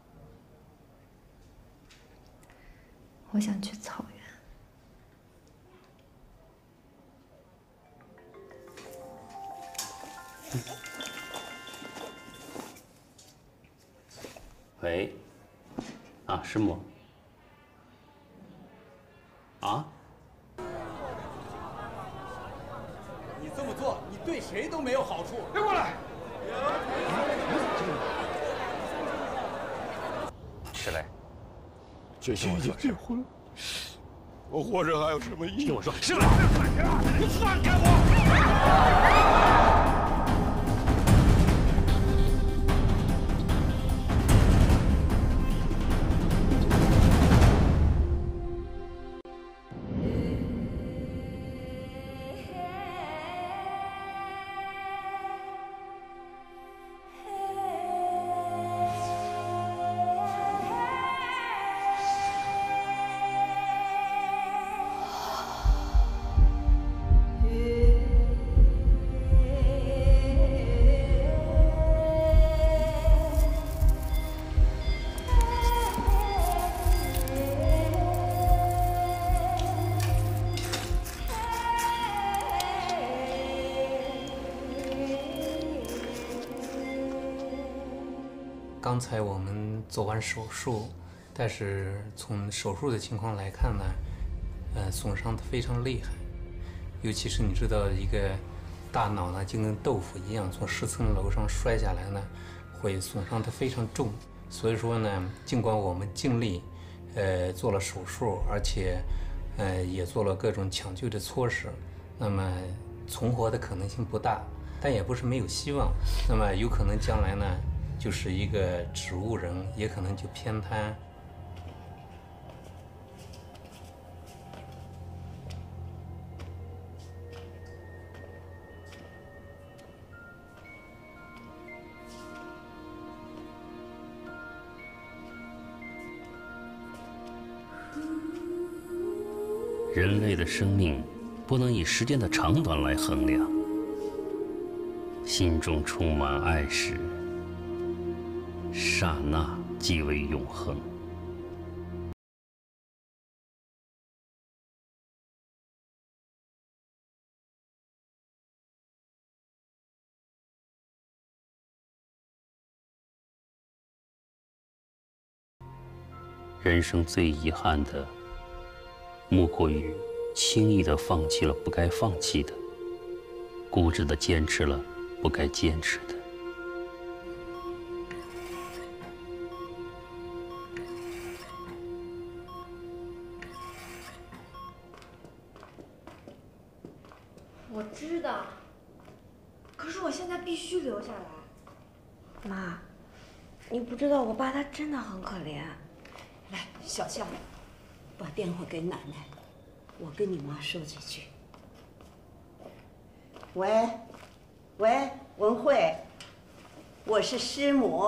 我想去草原。 嗯、喂，啊，师母。啊？ 你这么做，你对谁都没有好处。 别过来！ 石磊， 姐姐已经结婚了，我活着还有什么意义？ 听我说， 石磊，你放开我！ 刚才我们做完手术，但是从手术的情况来看呢，呃，损伤的非常厉害，尤其是你知道，一个大脑呢就跟豆腐一样，从十层楼上摔下来呢，会损伤的非常重。所以说呢，尽管我们尽力，呃，做了手术，而且，呃，也做了各种抢救的措施，那么存活的可能性不大，但也不是没有希望。那么有可能将来呢，就是一个植物人，也可能就偏瘫。 人类的生命不能以时间的长短来衡量，心中充满爱时，刹那即为永恒。人生最遗憾的，莫过于轻易地放弃了不该放弃的，固执地坚持了不该坚持的。 我知道，可是我现在必须留下来。妈，你不知道我爸他真的很可怜。 来，小象，把电话给奶奶，我跟你妈说几句。喂，喂，文慧，我是师母。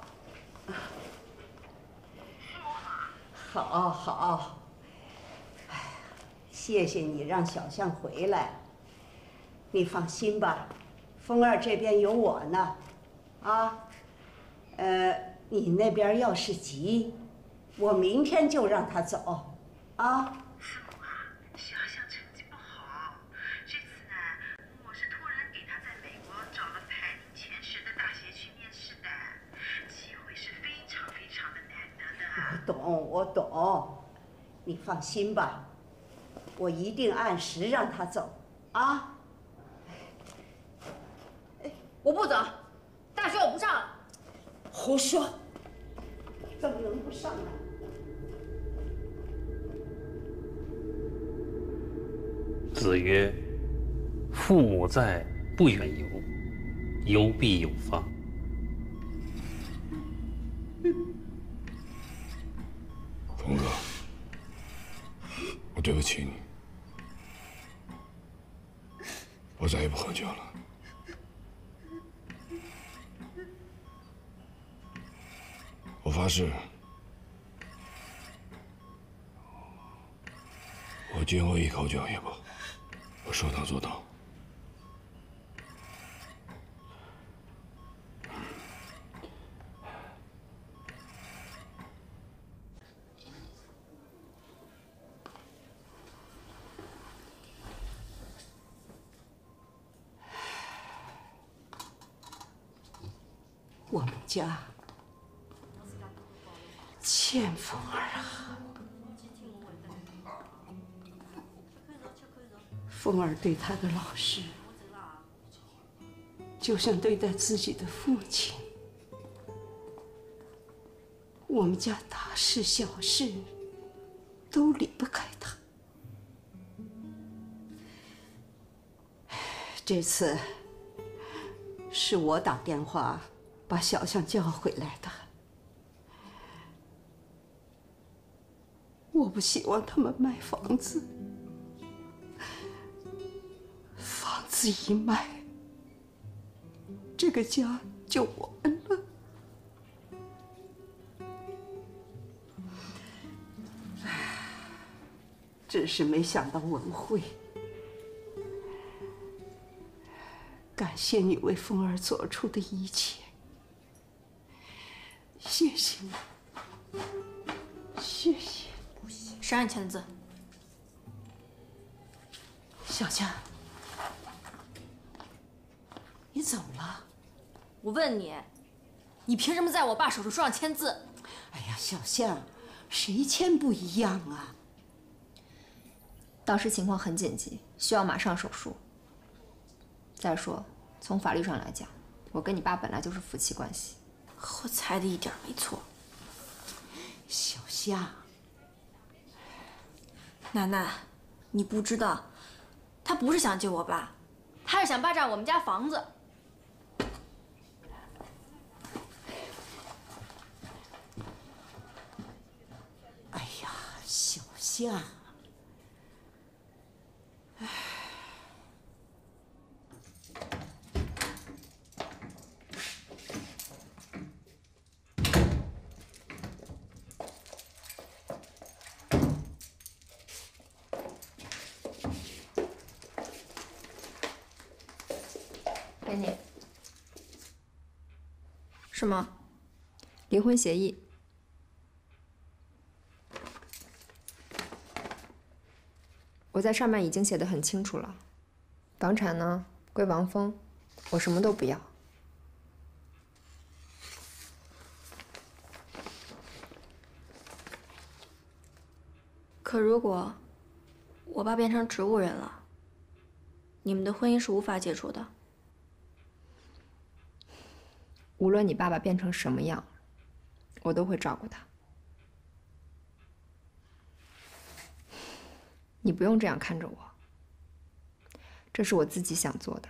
好，好。哎呀，谢谢你让小象回来。你放心吧，风儿这边有我呢。啊，呃，你那边要是急。我明天就让他走，啊！ 师母啊，小象成绩不好，这次呢，我是托人给他在美国找了排名前十的大学去面试的，机会是非常非常的难得的。 我懂，我懂，你放心吧，我一定按时让他走，啊！ 我不走，大学我不上了。 胡说，怎么能不上呢？ 子曰：“父母在，不远游，游必有方。” 峰哥，我对不起你，我再也不喝酒了。我发誓，我今后一口酒也不喝。我说到做到。 我们家欠风儿啊。凤儿对他的老师，就像对待自己的父亲。我们家大事小事都离不开他。这次是我打电话把小象叫回来的。我不希望他们卖房子。房子一卖，这个家就完了。只是没想到文慧，感谢你为凤儿做出的一切，谢谢你，谢谢。 谁让你签的字？ 小佳。你怎么了？ 我问你，你凭什么在我爸手术书上签字？ 哎呀，小象，谁签不一样啊？ 当时情况很紧急，需要马上手术。再说，从法律上来讲，我跟你爸本来就是夫妻关系。 我猜的一点没错。 小象， 奶奶，你不知道，他不是想救我爸，他是想霸占我们家房子。 哎呀，小象。 什么？离婚协议。我在上面已经写得很清楚了，房产呢归王峰，我什么都不要。 可如果我爸变成植物人了，你们的婚姻是无法解除的。 无论你爸爸变成什么样，我都会照顾他。你不用这样看着我，这是我自己想做的。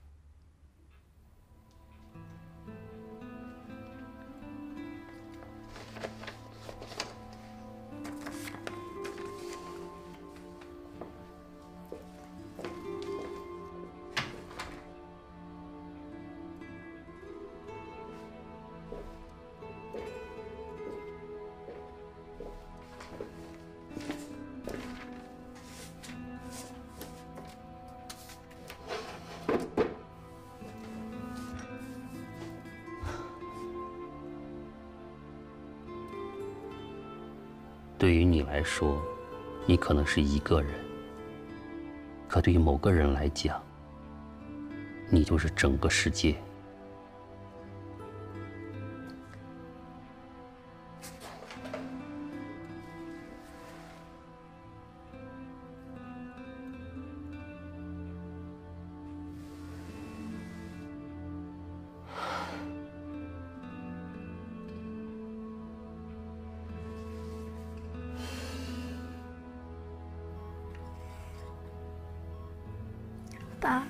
对于你来说，你可能是一个人，可对于某个人来讲，你就是整个世界。 爸，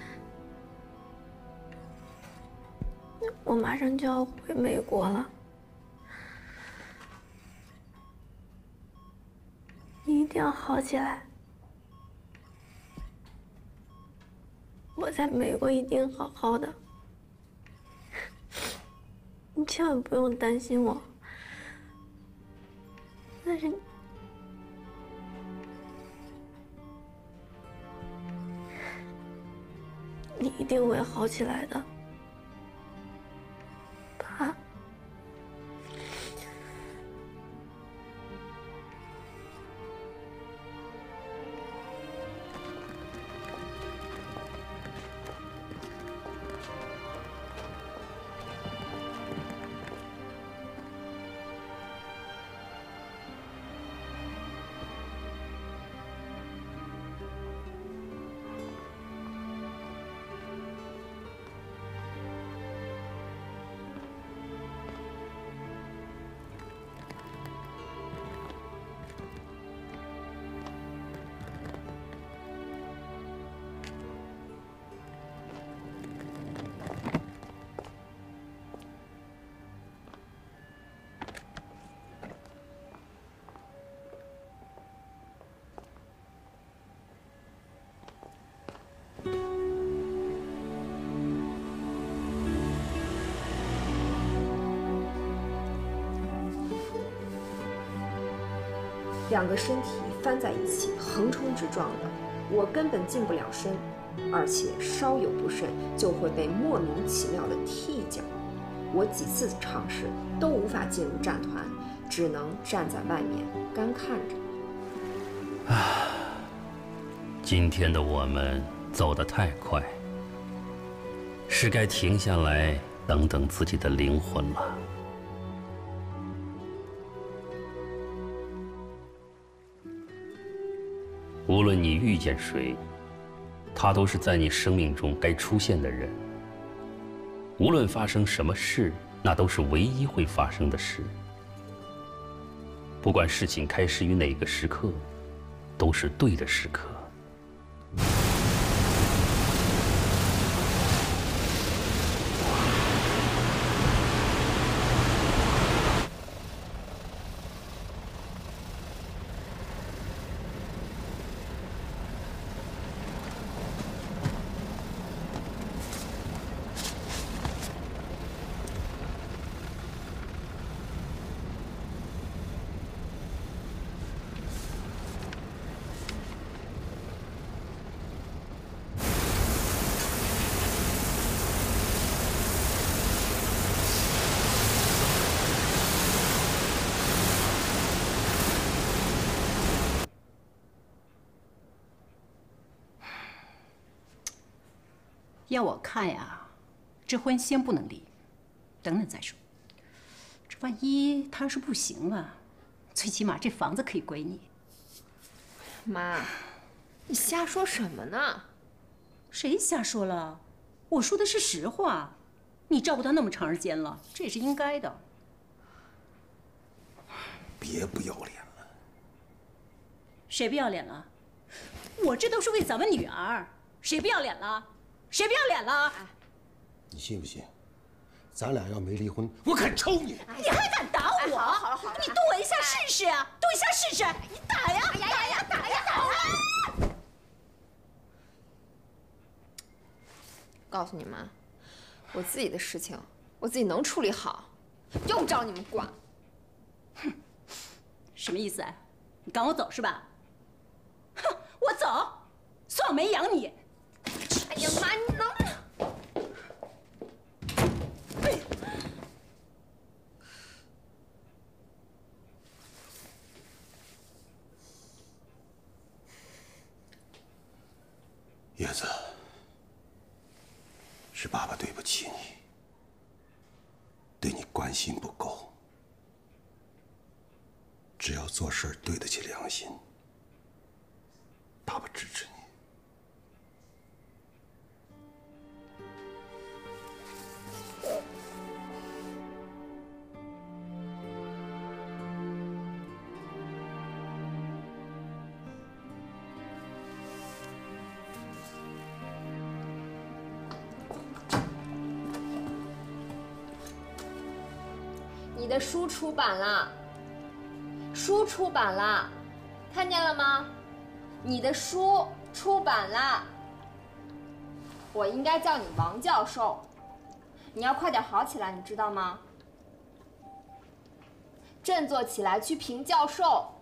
我马上就要回美国了，你一定要好起来。我在美国一定好好的，你千万不用担心我。但是。 你一定会好起来的，爸。 两个身体翻在一起，横冲直撞的，我根本近不了身，而且稍有不慎就会被莫名其妙的踢脚。我几次尝试都无法进入战团，只能站在外面干看着。 唉，今天的我们走得太快，是该停下来等等自己的灵魂了。 无论你遇见谁，他都是在你生命中该出现的人。无论发生什么事，那都是唯一会发生的事。不管事情开始于哪个时刻，都是对的时刻。 要我看呀，这婚先不能离，等等再说。这万一他要是不行了，最起码这房子可以归你。 妈，你瞎说什么呢？ 谁瞎说了？我说的是实话。你照顾他那么长时间了，这也是应该的。 别不要脸了！ 谁不要脸了？我这都是为咱们女儿。谁不要脸了？谁不要脸了？ 你信不信？咱俩要没离婚，我敢抽你！ 你还敢打我？ 好了好了好了， 你动我一下试试啊！动一下试试！你打呀！ 呀呀呀！打呀打呀！告诉你们，我自己的事情我自己能处理好，用不着你们管。 哼，什么意思啊？你赶我走是吧？哼，我走，算我没养你。 哎呀妈，你能不能？ 叶子，是爸爸对不起你，对你关心不够。只要做事对得起良心，爸爸支持你。 你的书出版了，书出版了，看见了吗？你的书出版了。我应该叫你王教授，你要快点好起来，你知道吗？振作起来，去评教授。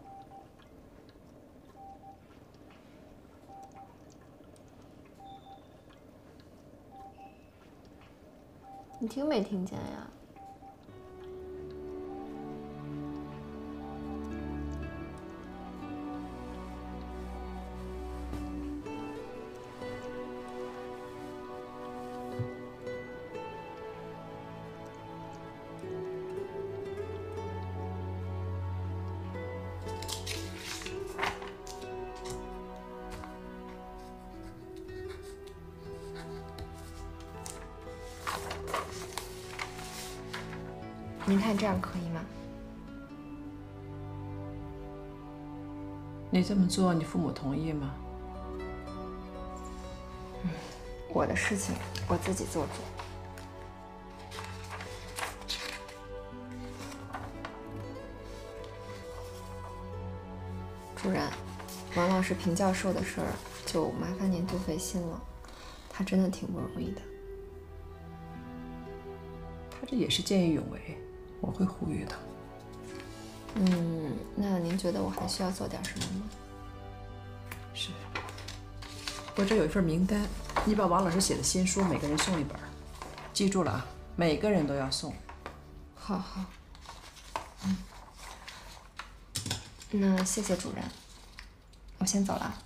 你听没听见呀？您看这样可以吗？ 你这么做，你父母同意吗？ 嗯，我的事情我自己做主。主任，王老师评教授的事儿就麻烦您多费心了，他真的挺不容易的。 他这也是见义勇为。我会呼吁他。 嗯，那您觉得我还需要做点什么吗？ 是，我这有一份名单，你把王老师写的新书每个人送一本，记住了啊，每个人都要送。 好好。嗯，那谢谢主任，我先走了。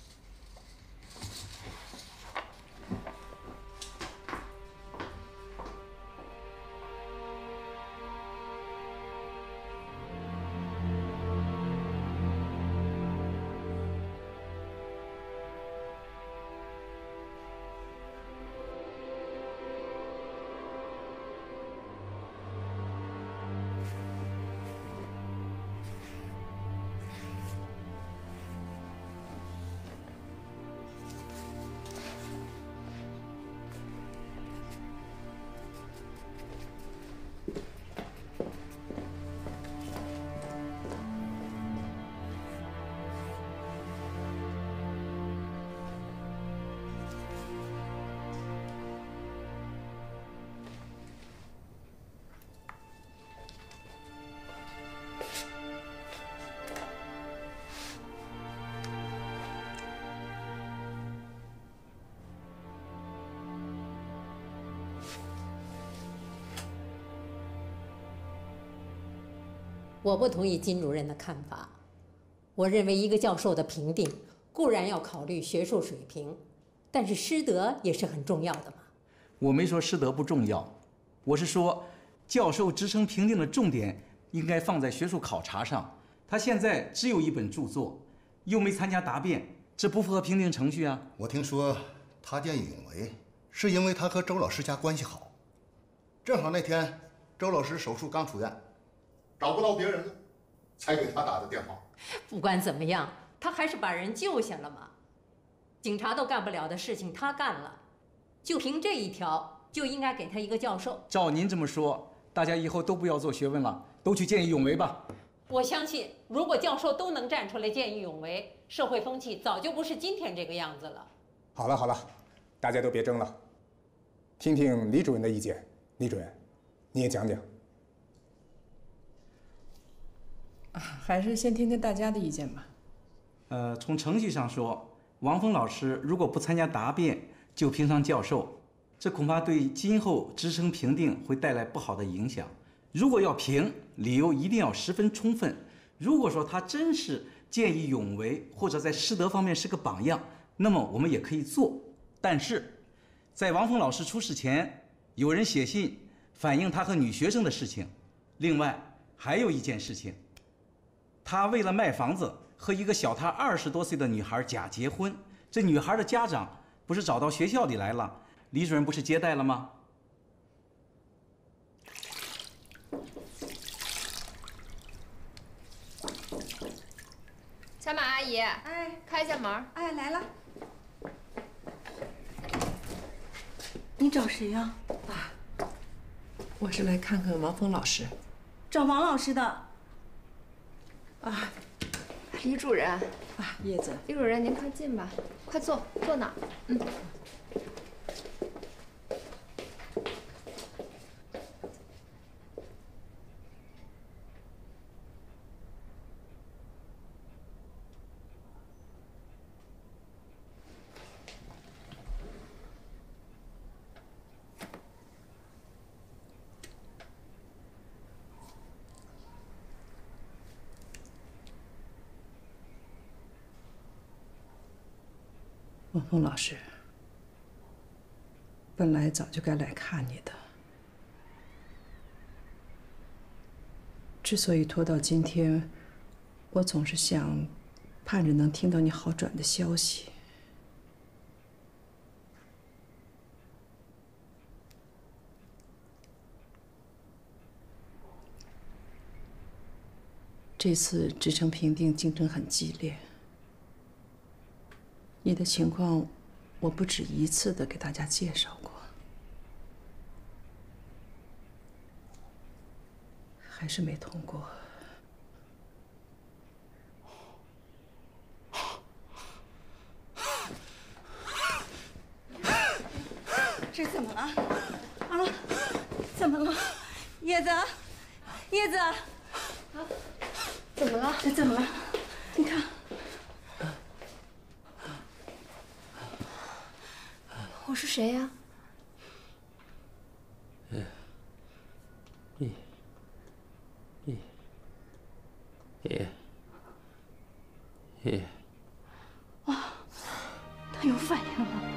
我不同意金主任的看法。我认为一个教授的评定固然要考虑学术水平， 但是师德也是很重要的嘛。 我没说师德不重要，我是说，教授职称评定的重点应该放在学术考察上。他现在只有一本著作，又没参加答辩，这不符合评定程序啊。 我听说他见义勇为，是因为他和周老师家关系好。正好那天周老师手术刚出院，找不到别人了，才给他打的电话。 不管怎么样，他还是把人救下了嘛。警察都干不了的事情，他干了，就凭这一条，就应该给他一个教授。 照您这么说，大家以后都不要做学问了，都去见义勇为吧。 我相信，如果教授都能站出来见义勇为，社会风气早就不是今天这个样子了。 好了好了，大家都别争了，听听李主任的意见。李主任，你也讲讲。 还是先听听大家的意见吧。 呃，从程序上说，王峰老师如果不参加答辩就评上教授，这恐怕对今后职称评定会带来不好的影响。如果要评，理由一定要十分充分。如果说他真是见义勇为，或者在师德方面是个榜样，那么我们也可以做。但是，在王峰老师出事前，有人写信反映他和女学生的事情。另外还有一件事情，他为了卖房子和一个小他二十多岁的女孩假结婚，这女孩的家长不是找到学校里来了，李主任不是接待了吗？ 小马阿姨，哎，开一下门。 哎，来了。 你找谁呀？啊，我是来看看王峰老师。 找王老师的。 啊， 李主任。 啊，叶子。 李主任，您快进吧，快坐，坐哪儿？嗯。 王峰老师，本来早就该来看你的，之所以拖到今天，我总是想盼着能听到你好转的消息。这次职称评定竞争很激烈。你的情况，我不止一次的给大家介绍过，还是没通过。 这怎么了？啊？怎么了？叶子，叶子，啊？ 怎么了？ 这怎么了？你看。 我是谁呀？ 哎，咦，咦，咦，咦， 哇，他有反应了。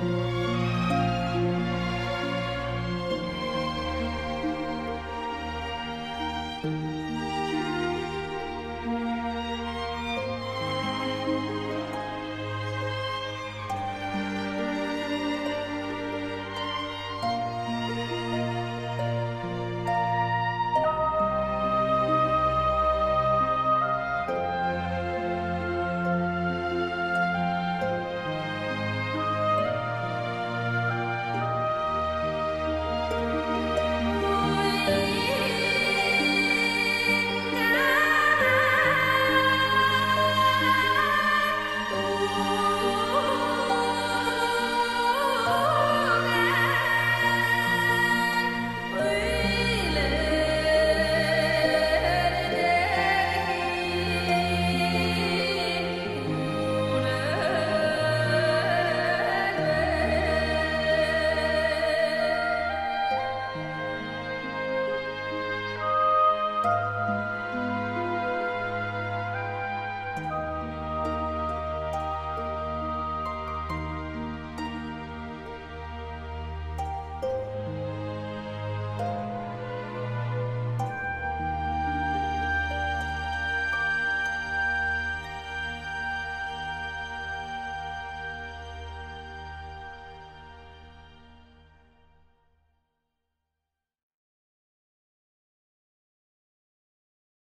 了。